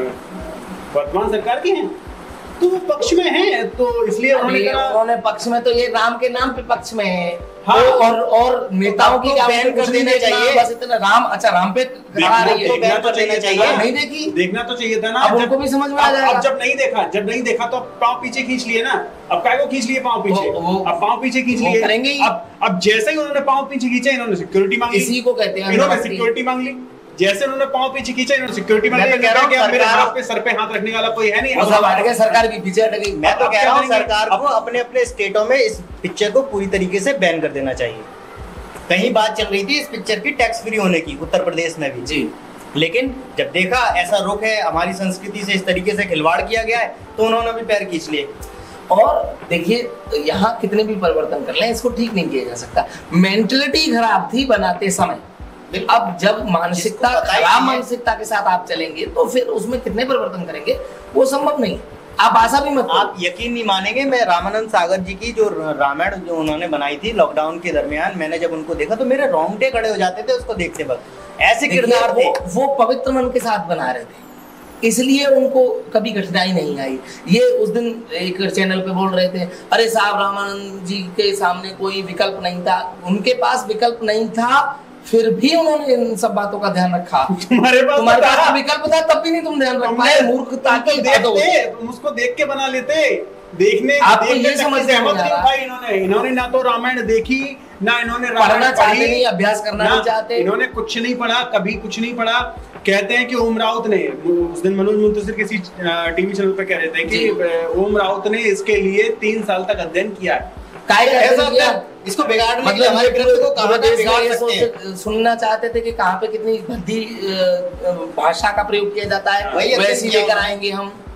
वर्तमान सरकार के हैं, तो वो पक्ष में हैं, तो इसलिए उन्होंने अभी कहा उन्होंने पक्ष में तो ये राम के नाम पे पक्ष में है। हाँ। तो और और नेताओं की आपको क्या बैन कर देना चाहिए। बस इतना राम, अच्छा राम पे करा देखना रही है। तो देखना बैन तो कर देना चाहिए चाहिए। था। नहीं देखी, देखना तो चाहिए था ना। अब जब- उनको भी समझ में आ अब- जाएगा। अब जब नहीं देखा जब नहीं देखा तो अब पाँव पीछे खींच लिए ना। अब काय को खींच लिए पाँव पीछे, वो- वो- अब पाँव पीछे खींच वो लिए करेंगे ही। अब अब जैसे ही उन्होंने पाँव पीछे खींचा इन्होंने सिक्योरिटी मांग ली। इसी को कहते हैं इन्होंने अंधभक्ति। सिक्योरिटी मांग ली। जैसे उन्होंने पाँव पीछे खींचा इन्होंने सिक्योरिटी मांग मैं ली। तो कह रहा हूँ कि अब मेरे सरकार- बाप पे सर पे हाथ रखने वाला कोई है नहीं। वो सब हट गए, सरकार भी पीछे हट गई। मैं तो अब कह क्या रहा हूँ करेंगे? सरकार को अपने अपने स्टेटों में इस पिक्चर को पूरी तरीके से बैन कर देना चाहिए। कहीं बात चल रही थी इस पिक्चर की टैक्स फ्री होने की उत्तर प्रदेश में भी, जी। लेकिन जब देखा ऐसा रुख है, हमारी संस्कृति से इस तरीके से खिलवाड़ किया गया है, तो उन्होंने भी पैर खींच लिए। और देखिए यहाँ कितने भी परिवर्तन कर लें इसको ठीक नहीं किया जा सकता। मेंटलिटी खराब थी बनाते समय। अब जब मानसिकता जिसको पता ही खराब नहीं है। मानसिकता के साथ आप चलेंगे तो फिर उसमें कितने परिवर्तन करेंगे वो संभव नहीं। आप आशा भी मत करो। आप यकीन नहीं मानेंगे, मैं रामानंद सागर जी की जो रामायण जो उन्होंने बनाई थी लॉकडाउन के दरमियान, मैंने जब उनको देखा तो मेरे रोंगटे खड़े हो जाते थे उसको देखते वक्त। ऐसे देखिए, किरदार थे। वो, वो पवित्र मन के साथ बना रहे थे, इसलिए उनको कभी कठिनाई नहीं आई। ये उस दिन एक चैनल पे बोल रहे थे, अरे साहब रामानंद जी के सामने कोई विकल्प नहीं था। उनके पास विकल्प नहीं था, फिर भी उन्होंने इन सब बातों का ध्यान रखा। तुम्हारे पास तुम्हारे तो पास था। तो विकल्प था तब भी नहीं तुम ध्यान रख तुमने- पाए। मूर्खता तुम की तो बात होती है। देखते, तुम उसको देख के बना लेते। देखने आपको देखने ये तक समझ की में सहमत नहीं आ नहीं रहा। पाई इन्होंने इन्होंने ना तो रामायण देखी ना इन्होंने रामायण पढ़ना चाहते पढ़ी, नहीं, अभ्यास करना ना नहीं चाहते। इन्होंने कुछ नहीं पढ़ा, कभी कुछ नहीं पढ़ा। कहते हैं कि ओम राउत ने, उस दिन मनोज मुंतसिर किसी टीवी चैनल पे कह रहे थे कि ओम राउत ने इसके लिए तीन साल तक अध्ययन किया है। काय का ऐसा अध्ययन किया? इसको बिगाड़ने के लिए मतलब हमारे ग्रंथ को कहाँ पूरे पे देश में बिगाड़ ये सकते हैं। सोच- सुनना चाहते थे कि कहाँ पे कितनी भद्दी अ, अ, भाषा का प्रयोग किया जाता है, वही अध्ययन वैसी किया लेकर उन्होंने। आएंगे हम।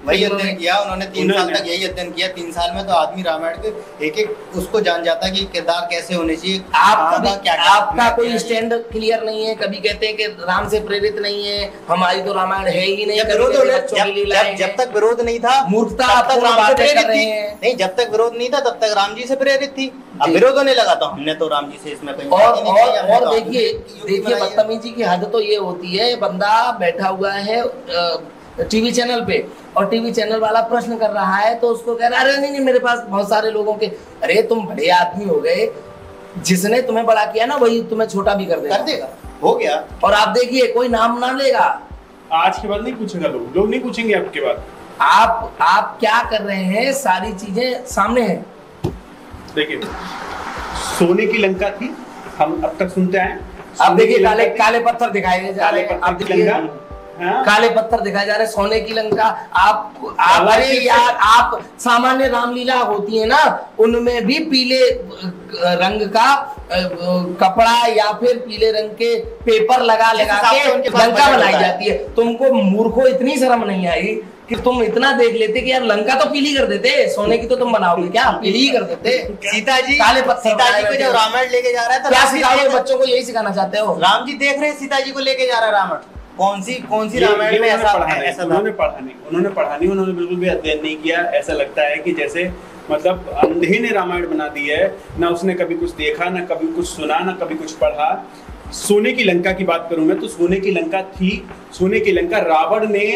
वही अध्ययन किया उन्होंने, तीन साल तक यही अध्ययन किया। तीन साल में तो आदमी रामायण के एक एक उसको जान जाता है कि किरदार कैसे होने चाहिए। आपका क्या आपका कोई स्टैंड क्लियर नहीं है। कभी कहते हैं कि राम से प्रेरित नहीं है, हमारी तो रामायण है ही नहीं। जब तक विरोध नहीं था मूर्खता तब तक राम से प्रेरित थी। नहीं, जब तक विरोध नहीं था तब तक राम जी से प्रेरित थी। अब विरोध होने लगा तो हमने तो राम जी से इसमें कहीं और और देखिए देखिए बदतमीजी की हद तो ये होती है, बंदा बैठा हुआ है टीवी चैनल पे और टीवी चैनल वाला प्रश्न कर रहा है तो उसको कह रहा है अरे नहीं नहीं मेरे पास बहुत सारे लोगों के। अरे तुम बड़े आदमी हो गए, जिसने तुम्हें बड़ा किया ना वही तुम्हें छोटा भी कर देगा, कर देगा। हो गया। और आप देखिए कोई नाम ना लेगा। आज के बाद नहीं पूछेगा लोग लोग नहीं पूछेंगे आपके बाद। आप आप क्या कर रहे हैं, सारी चीजें सामने हैं। देखिए सोने की लंका थी, हम अब तक सुनते आए। अब देखिए काले काले पत्थर दिखाए जा रहे हैं। आप देखिए हाँ? काले पत्थर दिखाए जा रहे हैं, सोने की लंका। आप, आप अरे यार आप सामान्य रामलीला होती है ना, उनमें भी पीले रंग का कपड़ा या फिर पीले रंग के पेपर लगा लगा के लंका बनाई जाती है। तुमको मूर्खों इतनी शर्म नहीं आई कि तुम इतना देख लेते कि यार लंका तो पीली कर देते, सोने की तो तुम बनाओगे क्या, पीली ही कर देते। सीता जी काले पत्थर सीता जी को जब रामायण लेके जा रहा है तो क्या सिखाओगे बच्चों को? यही सिखाना चाहते हो? राम जी देख रहे हैं सीता जी को लेके जा रहा है रावण। कौन सी कौन सी रामायण में ऐसा ऐसा उन्होंने पढ़ा नहीं उन्होंने पढ़ा नहीं उन्होंने बिल्कुल भी अध्ययन नहीं किया। ऐसा लगता है कि जैसे मतलब अंधे ने रामायण बना दी है, ना उसने कभी कुछ देखा, ना कभी कुछ सुना, ना कभी कुछ पढ़ा। सोने की लंका की बात करूं मैं तो सोने की लंका थी। सोने की लंका रावण ने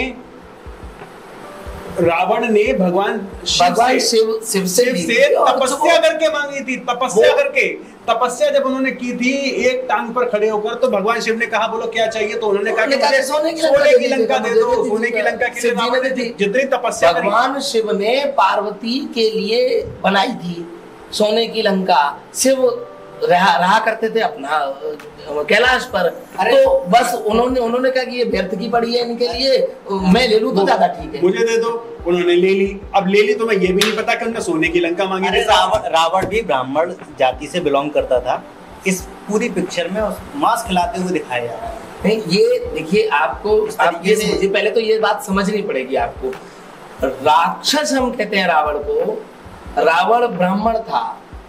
रावण ने भगवान भगवान शिव शिव से, शिव से तपस्या करके मांगी थी। तपस्या करके तपस्या जब उन्होंने की थी एक टांग पर खड़े होकर, तो भगवान शिव ने कहा बोलो क्या चाहिए, तो उन्होंने कहा कि मुझे सोने की लंका दे दो। सोने की लंका के लिए जितनी तपस्या भगवान शिव ने पार्वती के लिए बनाई थी सोने की लंका। शिव रहा, रहा करते थे अपना कैलाश पर, तो बस उन्होंने उन्होंने कहा कि ये व्यर्थ की पड़ी है इनके लिए, मैं ले लूं तो ज्यादा ठीक है, मुझे दे दो। उन्होंने ले ली। अब ले ली तो मैं ये भी नहीं पता कि उन्होंने सोने की लंका मांगी। रावण रावण भी ब्राह्मण जाति से बिलोंग करता था। इस पूरी पिक्चर में मांस खिलाते हुए दिखाया जा रहा है। नहीं ये देखिए आपको आप ये समझिए, पहले तो ये बात समझनी पड़ेगी आपको। राक्षस हम कहते हैं रावण को, रावण ब्राह्मण था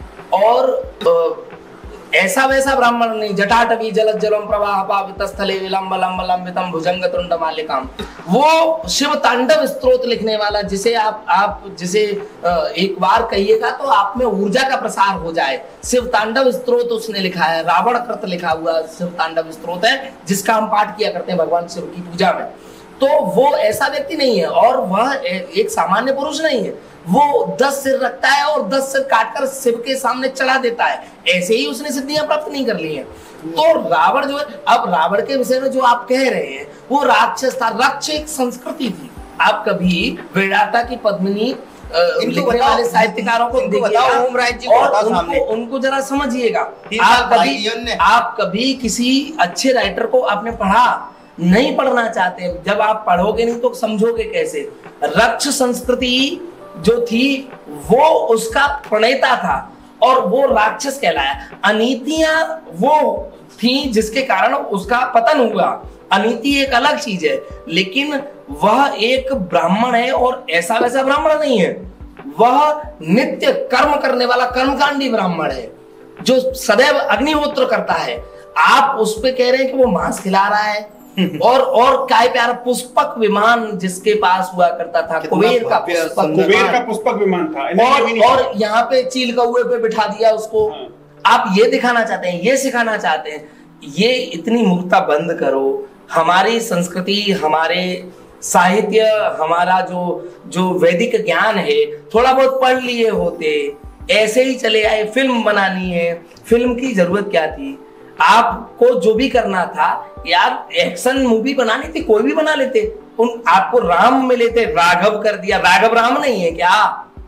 और ऐसा वैसा ब्राह्मण नहीं, जटाटवी जलज जलम प्रवाह पावित स्थले विलंब लंब लंबितम भुजंग तुंड मालिकाम। वो शिव तांडव स्तोत्र लिखने वाला, जिसे आप आप जिसे एक बार कहिएगा तो आप में ऊर्जा का प्रसार हो जाए। शिव तांडव स्तोत्र उसने लिखा है, रावण कृत लिखा हुआ शिव तांडव स्तोत्र है, जिसका हम पाठ किया करते हैं भगवान शिव की पूजा में। तो वो ऐसा व्यक्ति नहीं है और वह एक सामान्य पुरुष नहीं है। वो दस सिर रखता है और दस सिर काटकर शिव के सामने चढ़ा देता है। ऐसे ही उसने सिद्धियां प्राप्त नहीं कर ली हैं। तो रावण जो है, अब रावण के विषय में जो आप कह रहे हैं वो राक्षस था। रक्ष एक संस्कृति थी। आप कभी वेदांता की पद्मिनी लिखने वाले साहित्यकारों को देखिएगा और उनको, उनको जरा समझिएगा। आप कभी आप कभी किसी अच्छे राइटर को आपने पढ़ा नहीं, पढ़ना चाहते, जब आप पढ़ोगे नहीं तो समझोगे कैसे। रक्ष संस्कृति जो थी वो उसका प्रणेता था और वो राक्षस कहलाया। अनीतियां वो थी जिसके कारण उसका पतन हुआ। अनीति एक अलग चीज है, लेकिन वह एक ब्राह्मण है और ऐसा वैसा ब्राह्मण नहीं है। वह नित्य कर्म करने वाला कर्मकांडी ब्राह्मण है जो सदैव अग्निहोत्र करता है। आप उस पे कह रहे हैं कि वो मांस खिला रहा है और और काय प्यारा पुष्पक विमान जिसके पास हुआ करता था, कुबेर का पुष्पक कुबेर का पुष्पक विमान था। और, और यहाँ पे चील कौए पे बिठा दिया उसको। हाँ। आप ये दिखाना चाहते हैं, ये सिखाना चाहते हैं, ये इतनी मूर्खता बंद करो। हमारी संस्कृति, हमारे साहित्य, हमारा जो जो वैदिक ज्ञान है थोड़ा बहुत पढ़ लिए होते, ऐसे ही चले आए। फिल्म बनानी है, फिल्म की जरूरत क्या थी? आपको जो भी करना था यार, एक्शन मूवी बनानी थी, कोई भी बना लेते। उन आपको राम में लेते, राघव कर दिया। राघव राम नहीं है क्या?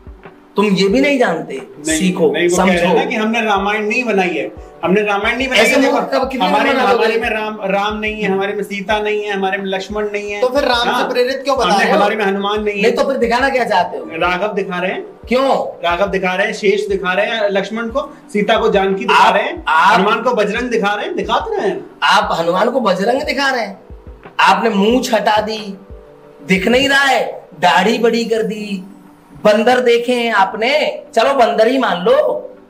तुम ये भी नहीं जानते? नहीं, सीखो, नहीं, समझो कि हमने रामायण नहीं बनाई है। हमने रामायण नहीं बनाई है। हमारे हमारे में राम राम नहीं है, हमारे में सीता नहीं है, हमारे में लक्ष्मण नहीं है। तो फिर राम से प्रेरित क्यों बता रहे हो? हमारे में हनुमान नहीं है। नहीं तो फिर दिखाना क्या चाहते हो? राघव दिखा रहे हैं। क्यों राघव दिखा रहे हैं? शेष दिखा रहे हैं लक्ष्मण को, सीता को जानकी दिखा रहे हैं, हनुमान को बजरंग दिखा रहे हैं। दिखाते रहे हैं। आप हनुमान को बजरंग दिखा रहे हैं। आपने मूंछ हटा दी, दिख नहीं रहा है। दाढ़ी बड़ी कर दी। बंदर देखे हैं आपने, चलो बंदर ही मान लो,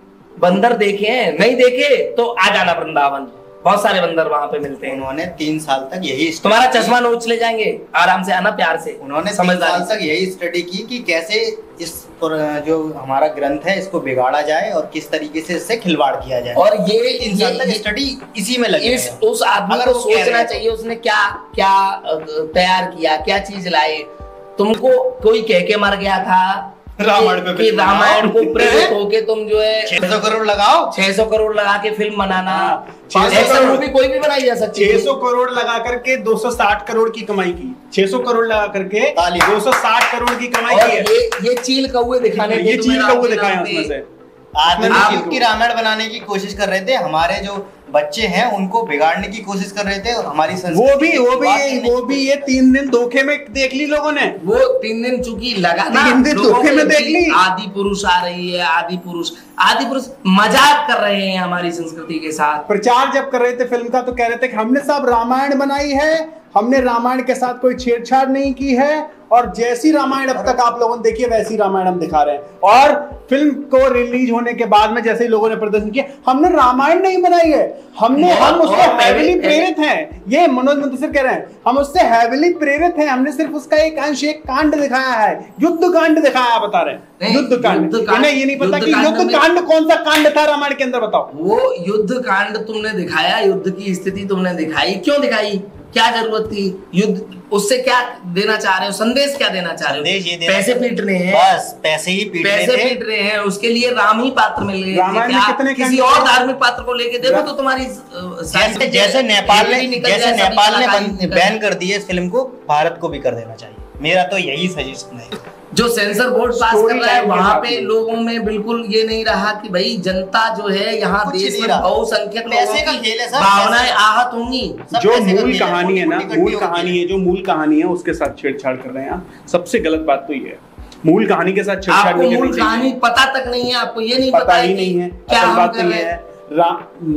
बंदर देखे हैं, नहीं देखे तो आ जाना वृंदावन, बहुत सारे बंदर वहां पे मिलते हैं। उन्होंने तीन साल तक यही तुम्हारा चश्मा नोच ले जाएंगे, आराम से आना प्यार से। उन्होंने तीन साल तक यही स्टडी की कि कैसे इस जो हमारा ग्रंथ है इसको बिगाड़ा जाए और किस तरीके से इससे खिलवाड़ किया जाए। और ये तीन साल तक स्टडी इसी में लगी। इस उस आदमी को सोचना चाहिए उसने क्या क्या तैयार किया, क्या चीज लाए। तुमको कोई कह के मर गया था रामायण पे कि रामायण को प्रेरित होके तुम जो है छह सौ करोड़ लगाओ, छह सौ करोड़ लगा के फिल्म बनाना, ऐसा मूवी कोई भी बनाई जा सकती है। छह सौ करोड़ लगा करके दो सौ साठ करोड़ की कमाई की, छह सौ करोड़ लगा करके दो सौ साठ करोड़ की कमाई की है। ये ये चील कौवे दिखाने, ये चील कौवे दिखाए उसमें से आधुनिक युग की रामायण बनाने की कोशिश कर रहे थे। हमारे जो बच्चे हैं उनको बिगाड़ने की कोशिश कर रहे थे और हमारी वो भी वो भी वो भी ये तीन दिन धोखे में देख ली लोगों ने। वो तीन दिन चूंकि लगा ना, तीन दिन धोखे में देख ली। आदि पुरुष आ रही है, आदि पुरुष आदि पुरुष मजाक कर रहे हैं हमारी संस्कृति के साथ। प्रचार जब कर रहे थे फिल्म का तो कह रहे थे कि हमने सब रामायण बनाई है, हमने रामायण के साथ कोई छेड़छाड़ नहीं की है, और जैसी रामायण अब तक आप लोगों ने देखी है वैसी रामायण हम दिखा रहे हैं। और फिल्म को रिलीज होने के बाद में जैसे ही लोगों ने प्रदर्शन किया, हमने रामायण नहीं बनाई है, हमने हम उससे हैविली प्रेरित हैं। ये मनोज मुंतशिर कह रहे हैं हम उससे हैविली प्रेरित हैं, हमने सिर्फ उसका एक अंश, एक कांड दिखाया है, युद्ध कांड दिखाया। आप बता रहे हैं युद्ध कांड, इन्हें ये नहीं पता कि युद्ध कांड कौन सा कांड था रामायण के अंदर, बताओ। वो युद्ध कांड तुमने दिखाया, युद्ध की स्थिति तुमने दिखाई, क्यों दिखाई, क्या जरूरत थी युद्ध, उससे क्या देना चाह रहे हो, संदेश क्या देना चाह रहे हो? पैसे पीट रहे हैं, बस पैसे ही पीट रहे पैसे पीट रहे हैं, उसके लिए राम ही पात्र मिल गए। रामायण में कितने किसी और धार्मिक पात्र को लेके देखो तो तुम्हारी जैसे जैसे नेपाल ने जैसे नेपाल ने बैन कर दी है इस फिल्म को, भारत को भी कर देना चाहिए। मेरा तो यही सजेशन है। जो सेंसर बोर्ड पास कर रहा है वहां पे लोगों में बिल्कुल ये नहीं रहा कि भाई जनता जो है यहाँ देश में बहुसंख्यक लोगों की भावनाएं आहत होंगी। जो मूल कहानी है ना, मूल कहानी है, जो मूल कहानी है उसके साथ छेड़छाड़ कर रहे हैं आप। सबसे गलत बात तो ये है, मूल कहानी के साथ छेड़छाड़ नहीं करनी चाहिए। मूल कहानी पता तक नहीं है आपको, ये नहीं पता ही नहीं है क्या बात तो ये है। राम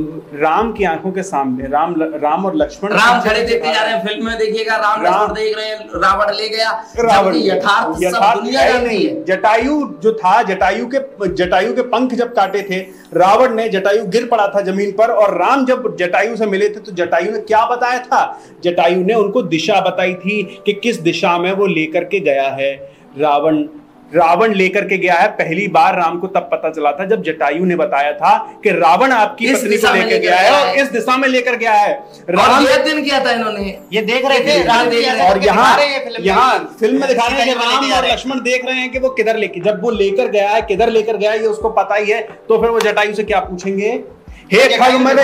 राम की आंखों के सामने राम राम और लक्ष्मण राम खड़े देखते जा रहे हैं फिल्म में, देखिएगा राम लक्ष्मण देख रहे हैं, रावण ले गया, रावण यथार्थ सब दुनिया जानती है। जटायु जो था, जटायु के जटायु के पंख जब काटे थे रावण ने, जटायु गिर पड़ा था जमीन पर, और राम जब जटायु से मिले थे तो जटायु ने क्या बताया था, जटायु ने उनको दिशा बताई थी कि किस दिशा में वो लेकर के गया है। रावण रावण लेकर के गया है, पहली बार राम को तब पता चला था जब जटायु ने बताया था कि रावण आपकी पत्नी को लेकर गया है और इस दिशा में लेकर गया है। राम ये दिन किया था इन्होंने, ये देख रहे थे राम देख रहे, और यहाँ यहाँ फिल्म में दिखा रहे हैं कि राम और लक्ष्मण देख रहे हैं कि वो किधर लेके, जब वो लेकर गया है, किधर लेकर गया है ये उसको पता ही है, तो फिर वो जटायु से क्या पूछेंगे, हे खगमृग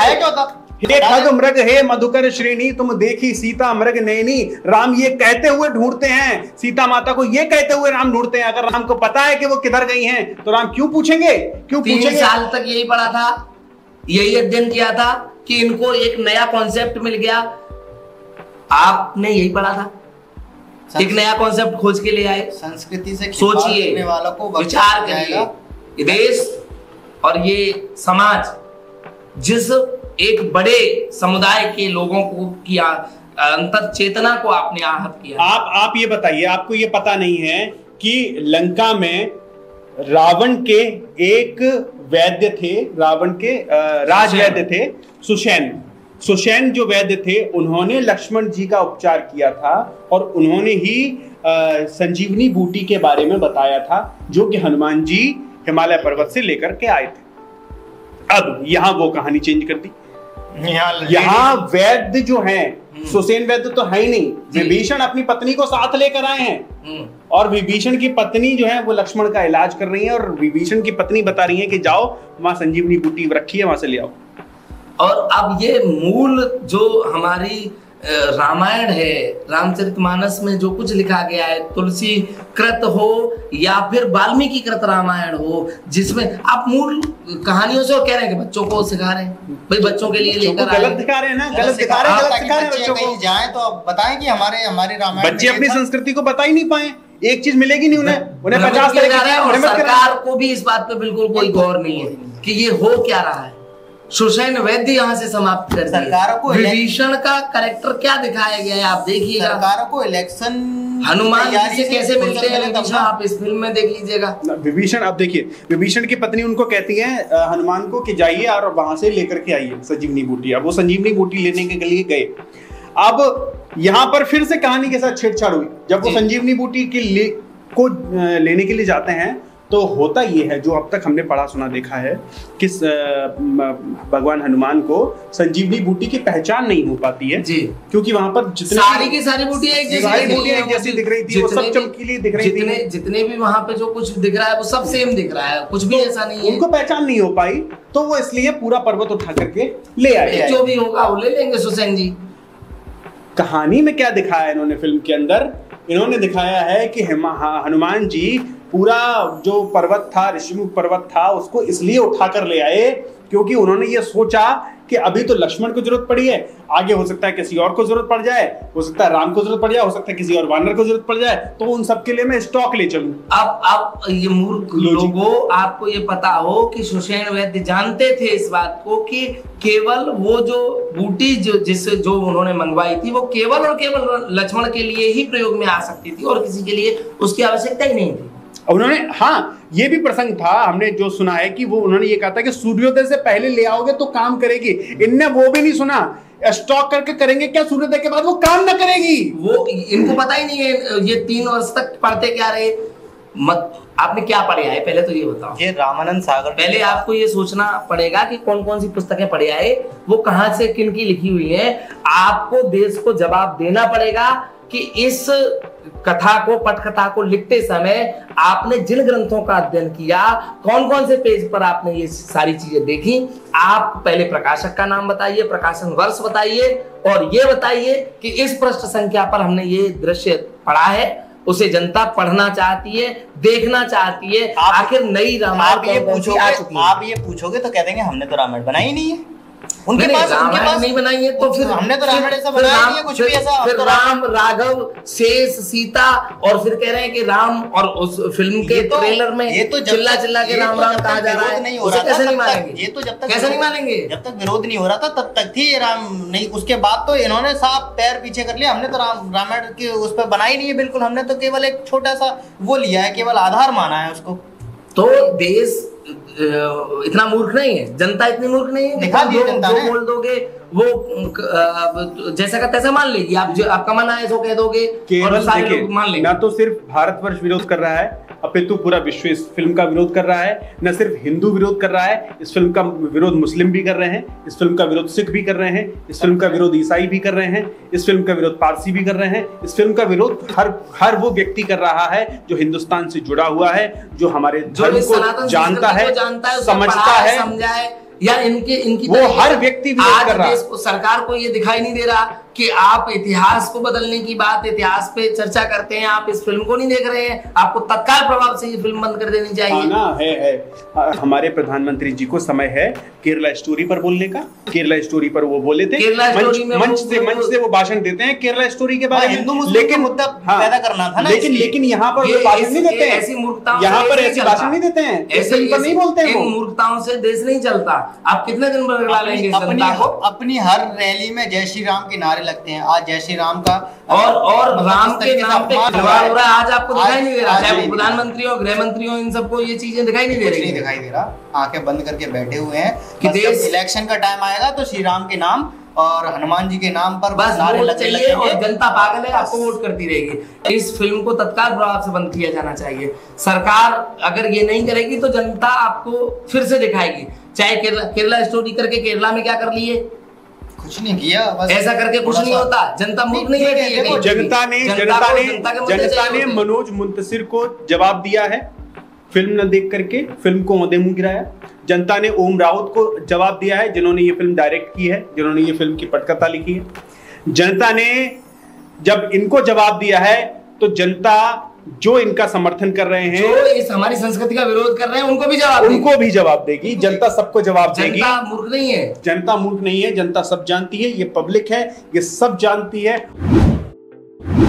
हे खगमृग हे मधुकर श्रेणी तुम देखी सीता मृग नैनी। राम ये कहते हुए ढूंढते हैं, सीता माता को ये कहते हुए राम ढूंढते हैं। अगर राम को पता है कि वो किधर गई हैं तो राम क्यों पूछेंगे, क्यों पूछेंगे? तीन साल तक यही पढ़ा था, यही अध्ययन किया था कि इनको एक नया कॉन्सेप्ट मिल गया। आपने यही पढ़ा था, एक नया कॉन्सेप्ट खोज के ले आए। संस्कृति से सोचिए, वालों को विचार करिए, देश और ये समाज जिस एक बड़े समुदाय के लोगों को की अंतर चेतना को आपने आहत किया। आप आप ये बताइए, आपको ये पता नहीं है कि लंका में रावण के एक वैद्य थे, रावण के राज वैद्य थे सुषैन। सुषैन जो वैद्य थे उन्होंने लक्ष्मण जी का उपचार किया था और उन्होंने ही संजीवनी बूटी के बारे में बताया था जो कि हनुमान जी हिमालय पर्वत से लेकर के आए थे। अब यहां वो कहानी चेंज कर दी। यहाँ वैद्य जो हैं, सुसेन वैद्य तो है ही नहीं, विभीषण अपनी पत्नी को साथ लेकर आए हैं और विभीषण की पत्नी जो है वो लक्ष्मण का इलाज कर रही है और विभीषण की पत्नी बता रही है कि जाओ वहां संजीवनी बूटी रखी है, वहां से ले आओ। और अब ये मूल जो हमारी रामायण है, रामचरितमानस में जो कुछ लिखा गया है, तुलसी कृत हो या फिर वाल्मीकि कृत रामायण हो, जिसमें आप मूल कहानियों से कह रहे हैं कि बच्चों को सिखा रहे हैं, भाई बच्चों के लिए लेकर आए, गलत दिखा रहे हैं ना, गलत दिखा रहे हैं, गलत सिखा रहे हैं बच्चों को। जाए तो बताएं कि हमारे हमारे रामायण बच्चे अपनी संस्कृति को बता ही नहीं पाए, एक चीज मिलेगी नहीं उन्हें, उन्हें पचास तरह की और सरकार को भी इस बात पे बिल्कुल कोई गौर नहीं है कि ये हो क्या रहा है। सुषैन वैद्य यहाँ से समाप्त कर सरकारों को विभीषण का कैरेक्टर क्या दिखाया गया है आप देखिएगा। सरकारों को इलेक्शन हनुमान जी से कैसे मिलते हैं विभीषण, आप इस फिल्म में देख लीजिएगा। विभीषण, अब देखिए विभीषण की पत्नी उनको कहती है हनुमान को कि जाइए और वहां से लेकर के आइए संजीवनी बूटी। अब वो संजीवनी बूटी लेने के लिए गए। अब यहाँ पर फिर से कहानी के साथ छेड़छाड़ हुई। जब वो संजीवनी बूटी के ले को लेने के लिए जाते हैं तो होता ये है, जो अब तक हमने पढ़ा सुना देखा है, कि भगवान हनुमान को संजीवनी बूटी की पहचान नहीं हो पाती है जी, क्योंकि वहां पर जितने सारी की सारी बूटियां एक जैसी सारी बूटियां एक जैसी दिख रही थी, वो सब चमकीली दिख रही जितने, थी। जितने भी वहां पे जो कुछ दिख रहा है वो सब सेम दिख रहा है, कुछ भी ऐसा नहीं है। उनको पहचान नहीं हो पाई तो वो इसलिए पूरा पर्वत उठा करके ले आए। जो भी होगा वो ले लेंगे सुसेन जी। कहानी में क्या दिखाया है इन्होंने फिल्म के अंदर? इन्होंने दिखाया है कि हनुमान जी पूरा जो पर्वत था, ऋषिमुख पर्वत था, उसको इसलिए उठा कर ले आए क्योंकि उन्होंने ये सोचा कि अभी तो लक्ष्मण को जरूरत पड़ी है, आगे हो सकता है किसी और को जरूरत पड़ जाए, हो सकता है राम को जरूरत पड़ जाए, हो सकता है किसी और वानर को जरूरत पड़ जाए, तो उन सबके लिए मैं स्टॉक ले चलूं। अब अब ये मूर्ख लोगों, आपको ये पता हो कि सुसेन वैद्य जानते थे इस बात को कि केवल वो जो बूटी जो जिस जो उन्होंने मंगवाई थी वो केवल और केवल लक्ष्मण के लिए ही प्रयोग में आ सकती थी और किसी के लिए उसकी आवश्यकता ही नहीं थी। उन्होंने, हाँ ये भी प्रसंग था, हमने जो सुना है कि वो उन्होंने ये कहा था कि सूर्योदय से पहले ले आओगे तो काम करेगी। इनने वो भी नहीं सुना, स्टॉक करके करेंगे क्या, सूर्योदय के बाद वो काम ना करेगी। वो इनको पता ही नहीं है। ये तीन वर्ष तक पढ़ते क्या रहे, मत आपने क्या पढ़े आए पहले तो ये बताओ। ये रामानंद सागर, पहले आपको ये सोचना पड़ेगा कि कौन कौन सी पुस्तकें पढ़े आए, वो कहां से किन की लिखी हुई है। आपको देश को जवाब देना पड़ेगा कि इस कथा को, पटकथा को लिखते समय आपने जिन ग्रंथों का अध्ययन किया, कौन कौन से पेज पर आपने ये सारी चीजें देखी। आप पहले प्रकाशक का नाम बताइए, प्रकाशन वर्ष बताइए और ये बताइए कि इस पृष्ठ संख्या पर हमने ये दृश्य पढ़ा है, उसे जनता पढ़ना चाहती है, देखना चाहती है। आखिर नई रामायण आप ये पूछोगे आप ये पूछोगे तो कह देंगे हमने तो रामायण बनाई ही नहीं है। उनके नहीं, पास उनके पास नहीं बनाई है तो फिर हमने तो रामायण ऐसा बनाया नहीं है, कुछ भी ऐसा। फिर राम, राघव, शेष, सीता और फिर कह रहे हैं कि राम, और उस फिल्म के तो, ट्रेलर में ये तो चिल्ला चिल्ला के राम राम कहा जा रहा है, नहीं हो रहा, कैसे नहीं मानेंगे? ये तो जब तक कैसे नहीं मानेंगे, जब तक विरोध नहीं हो रहा था तब तक थी ये राम नहीं। उसके बाद तो इन्होंने साफ पैर पीछे कर लिया। हमने तो राम रामायण की उस पर बनाई नहीं है बिल्कुल, हमने तो केवल एक छोटा सा वो लिया है, केवल आधार माना है उसको। तो देश इतना मूर्ख नहीं है, जनता इतनी मूर्ख नहीं है। दिखा दिया जनता ने। जो बोल दोगे वो जैसा का तैसा मान लेगी। आप जो आपका मन आए सो कह दोगे और सारे लोग मान लेंगे। ना तो सिर्फ भारतवर्ष विरोध कर रहा है, अपितु पूरा विश्व इस फिल्म का विरोध कर रहा है। न सिर्फ हिंदू विरोध कर रहा है, इस फिल्म का विरोध मुस्लिम भी कर रहे हैं, इस फिल्म का विरोध सिख भी कर रहे हैं, इस फिल्म का विरोध ईसाई भी कर रहे हैं, इस फिल्म का विरोध पारसी भी कर रहे हैं। इस फिल्म का विरोध हर हर वो व्यक्ति कर रहा है जो हिंदुस्तान से जुड़ा हुआ है, जो हमारे धर्म को जानता है, समझता है, समझा है, या इनके इनकी वो हर व्यक्ति विरोध कर रहा है। सरकार को ये दिखाई नहीं दे रहा कि आप इतिहास को बदलने की बात, इतिहास पे चर्चा करते हैं, आप इस फिल्म को नहीं देख रहे हैं। आपको तत्काल प्रभाव से ये फिल्म बंद कर देनी चाहिए। ना है, है हमारे प्रधानमंत्री जी को समय है केरला स्टोरी पर बोलने का। केरला स्टोरी पर वो बोले थे, मंच, मंच से मंच से वो भाषण देते हैं केरला स्टोरी के बारे में, लेकिन मुद्दा पैदा करना था ना। लेकिन लेकिन यहाँ पर वो भाषण नहीं देते हैं, ऐसी मूर्खताओं यहाँ पर ऐसी भाषण नहीं देते हैं, ऐसे नहीं बोलते हैं। मूर्खताओं से देश नहीं चलता। आप कितने दिन बदला लेंगे जनता को? अपनी हर रैली में जय श्री राम के नारे लगते हैं। आज जय श्री राम का और और राम के नाम पे खिलवाड़ हो रहा है। आज आपको दिखाई नहीं दे रहा, चाहे वो प्रधानमंत्री हो, गृह मंत्री हो, इन सबको ये चीजें दिखाई नहीं दे रही, नहीं दिखाई दे रहा। आंखें बंद करके बैठे हुए हैं कि देश इलेक्शन का टाइम आएगा तो श्री राम के नाम और हनुमान जी के नाम पर बस नारे लगे चाहिए और जनता पागल है, आपको वोट करती रहेगी। इस फिल्म को तत्काल प्रभाव से बंद किया जाना चाहिए। सरकार अगर ये नहीं करेगी तो जनता आपको फिर से दिखाएगी। चाहे केरला केरला स्टोरी करके केरला में क्या कर लिए, कुछ नहीं किया, बस ऐसा करके कुछ नहीं होता। जनता मूर्ख नहीं है। जनता ने जनता ने जनता ने मनोज मुंतशिर को जवाब दिया है फिल्म न देख करके, फिल्म को औंधे मुंह गिराया। जनता ने ओम राउत को जवाब दिया है जिन्होंने ये फिल्म डायरेक्ट की है, जिन्होंने ये फिल्म की पटकथा लिखी है। जनता ने जब इनको जवाब दिया है तो जनता जो इनका समर्थन कर रहे हैं, जो इस हमारी संस्कृति का विरोध कर रहे हैं, उनको भी जवाब उनको भी जवाब देगी। जनता सबको जवाब देगी। जनता मूर्ख नहीं है, जनता मूर्ख नहीं है, जनता सब जानती है। ये पब्लिक है, ये सब जानती है।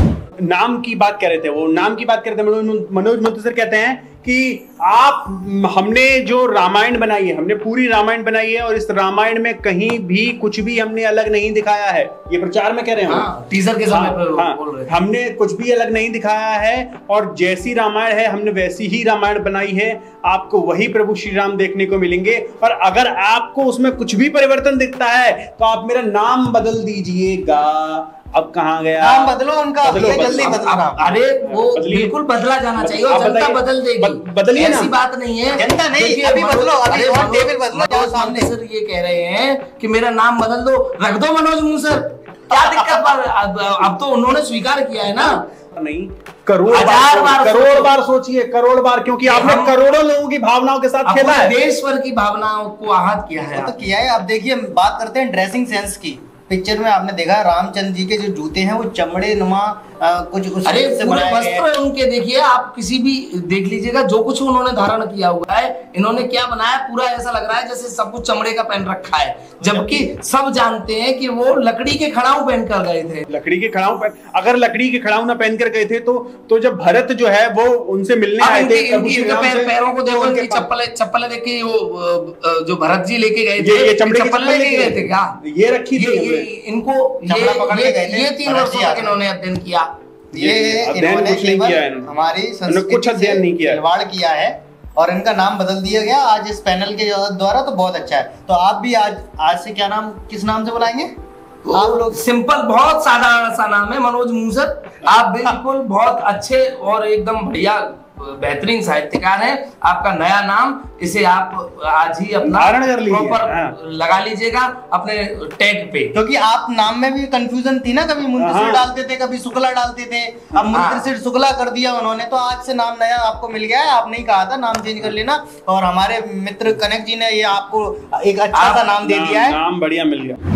नाम की बात कर रहे थे, वो नाम की बात कर रहे थे। मनोज मनोज मुंतशिर कहते हैं कि आप हमने जो रामायण बनाई है, हमने पूरी रामायण बनाई है और इस रामायण में कहीं भी कुछ भी हमने अलग नहीं दिखाया है। ये प्रचार में कह रहे हैं, हाँ, टीजर के समय पर हाँ, बोल रहे थे। हमने कुछ भी अलग नहीं दिखाया है और जैसी रामायण है हमने वैसी ही रामायण बनाई है। आपको वही प्रभु श्री राम देखने को मिलेंगे और अगर आपको उसमें कुछ भी परिवर्तन दिखता है तो आप मेरा नाम बदल दीजिएगा। अब कहाँ गया? नाम बदलो उनका, बदलो, ये बदलो, जल्दी अब- बदलो अब- नाम। अरे वो बदलिए। बिल्कुल बदला जाना चाहिए आप और जनता बताइए। बदल देगी। बद- बदलिए ना। ऐसी बात नहीं है, जनता नहीं, देखिए, अभी मनोज- बदलो, अभी अरे ऑन मनोज- टेबल बदलो, जाओ मनोज सामने। मुंसर ये कह रहे हैं कि मेरा नाम बदल दो, रख दो मनोज मुंसर, क्या दिक्कत बात? अब अब तो उन्होंने स्वीकार किया है ना। नहीं, करोड़ हजार बार बार करोड़ सोचिए। बार सोचिए, करोड़ बार, क्योंकि आपने हम- करोड़ों लोगों की भावनाओं के साथ खेला अपने है। देश भर की भावनाओं को आहत किया है वो तो आपने। किया है। अब देखिए, बात करते हैं ड्रेसिंग सेंस की। पिक्चर में आपने देखा रामचंद्र जी के जो जूते हैं वो चमड़े नुमा आ, कुछ उस अरे से पूरे बनाए गए हैं। वस्त्र उनके देखिए, आप किसी भी देख लीजिएगा जो कुछ उन्होंने धारण किया हुआ है, इन्होंने क्या बनाया, पूरा ऐसा लग रहा है जैसे सब कुछ चमड़े का पहन रखा है, जबकि सब जानते हैं कि वो लकड़ी के खड़ाऊ पहन कर गए थे। लकड़ी के खड़ाऊ पहन, अगर लकड़ी के खड़ाऊ ना पहन कर गए थे तो तो जब भरत जो है वो उनसे मिलने अब आए इनकी थे प्रभु इनकी श्री इनके राम पैर, से, पैरों को तो देखो, उनके इनकी पास- चप्पल चप्पल देखे, वो अ, अ, जो भरत जी लेके गए ये- थे, ये चमड़े की चप्पल चप्पल लेके गए थे क्या? ये रखी थी ये, ये हमने। इनको चमड़ा पकड़ के ये गए थे, ये तीन भरत जी वर्षों तक आते। इन्होंने अध्ययन किया। ये अध्ययन इन्होंने कुछ नहीं केवल किया है इन्होंने। हमारी इन्होंने संस्कृति कुछ अध्ययन से नहीं किया है। खिलवाड़ किया है और इनका नाम बदल दिया गया आज इस पैनल के द्वारा, तो बहुत अच्छा है। तो आप भी आज आज से क्या नाम, किस नाम से बुलाएंगे आप लोग? सिंपल, बहुत साधारण सा नाम है, मनोज मुंसर। आप बिल्कुल बहुत अच्छे और एकदम बढ़िया बेहतरीन साहित्यकार हैं। आपका नया नाम, इसे आप आज ही अपना धारण कर लीजिए, प्रॉपर हाँ। लगा लीजिएगा अपने टैग पे। क्योंकि आप नाम में भी कंफ्यूजन थी ना, कभी मुंतशिर हाँ। डालते थे, कभी शुक्ला डालते थे, अब मुंतशिर शुक्ला कर दिया उन्होंने, तो आज से नाम नया आपको मिल गया है। आपने ही कहा था नाम चेंज कर लेना और हमारे मित्र कनक जी ने ये आपको एक अच्छा सा नाम दे दिया है। नाम बढ़िया मिल गया।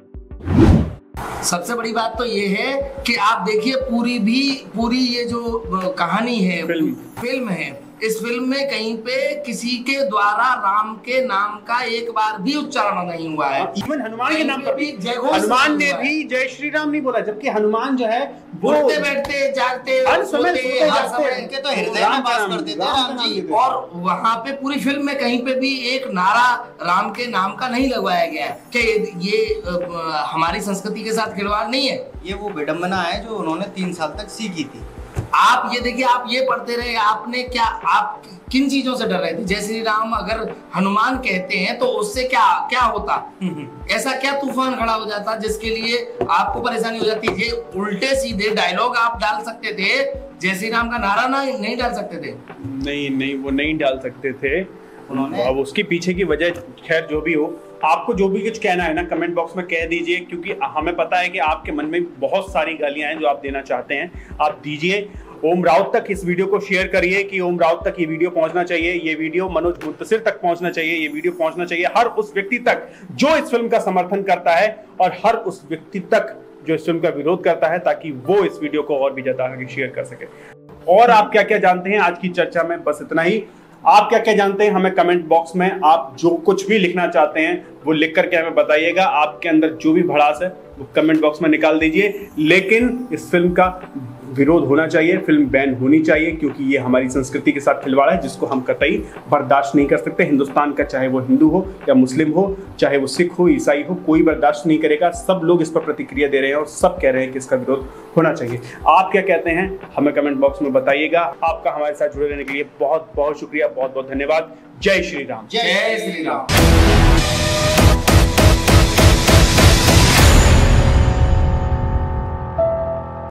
सबसे बड़ी बात तो ये है कि आप देखिए, पूरी भी पूरी ये जो अ, कहानी है, फिल्म। फिल्म है, इस फिल्म में कहीं पे किसी के द्वारा राम के नाम का एक बार भी उच्चारण नहीं हुआ है। इवन हनुमान के नाम पर भी जय घोष हनुमान नहीं ने हुआ है। भी जय श्री राम नहीं बोला, जबकि हनुमान जो है वो उठते बैठते जागते हर समय सोते, सोते हर जागते, समय- इनके तो हृदय राम में का वास नाम, करते थे राम का राम नाम जी। लेते। और वहां पे पूरी फिल्म में कहीं पे भी एक नारा राम के नाम का नहीं लगवाया गया है कि ये अ, हमारी संस्कृति के साथ खिलवाड़ नहीं है। ये वो विडंबना है जो उन्होंने तीन साल तक सीखी थी। आप ये देखिए, आप ये पढ़ते रहे, आपने क्या, आप किन चीजों से डर रहे थे? जय श्री राम अगर हनुमान कहते हैं तो उससे क्या क्या होता? ऐसा क्या तूफान खड़ा हो जाता जिसके लिए आपको परेशानी हो जाती? ये उल्टे सीधे डायलॉग आप डाल सकते थे, जय श्री राम का नारा ना नहीं डाल सकते थे। नहीं नहीं वो नहीं डाल सकते थे उन्होंने। अब उसकी पीछे की वजह, खैर जो भी हो, आपको जो भी कुछ कहना है ना कमेंट बॉक्स में कह दीजिए, क्योंकि हमें पता है कि आपके मन में बहुत सारी गालियां हैं जो आप देना चाहते हैं, आप दीजिए। ओम राउत तक इस वीडियो को शेयर करिए कि ओम राउत तक ये वीडियो पहुंचना चाहिए, ये वीडियो मनोज मुंतशिर तक पहुंचना चाहिए, ये वीडियो पहुंचना चाहिए हर उस व्यक्ति तक जो इस फिल्म का समर्थन करता है और हर उस व्यक्ति तक जो इस फिल्म का विरोध करता है, ताकि वो इस वीडियो को और भी ज्यादा आगे शेयर कर सके। और आप क्या क्या जानते हैं आज की चर्चा में, बस इतना ही। आप क्या क्या जानते हैं हमें कमेंट बॉक्स में आप जो कुछ भी लिखना चाहते हैं वो लिख करके हमें बताइएगा। आपके अंदर जो भी भड़ास है वो कमेंट बॉक्स में निकाल दीजिए, लेकिन इस फिल्म का विरोध होना चाहिए, फिल्म बैन होनी चाहिए, क्योंकि ये हमारी संस्कृति के साथ खिलवाड़ है जिसको हम कतई बर्दाश्त नहीं कर सकते। हिंदुस्तान का चाहे वो हिंदू हो या मुस्लिम हो, चाहे वो सिख हो ईसाई हो, कोई बर्दाश्त नहीं करेगा। सब लोग इस पर प्रतिक्रिया दे रहे हैं और सब कह रहे हैं कि इसका विरोध होना चाहिए। आप क्या कहते हैं हमें कमेंट बॉक्स में बताइएगा। आपका हमारे साथ जुड़े रहने के लिए बहुत बहुत शुक्रिया, बहुत बहुत धन्यवाद। जय श्री राम। जय श्री राम।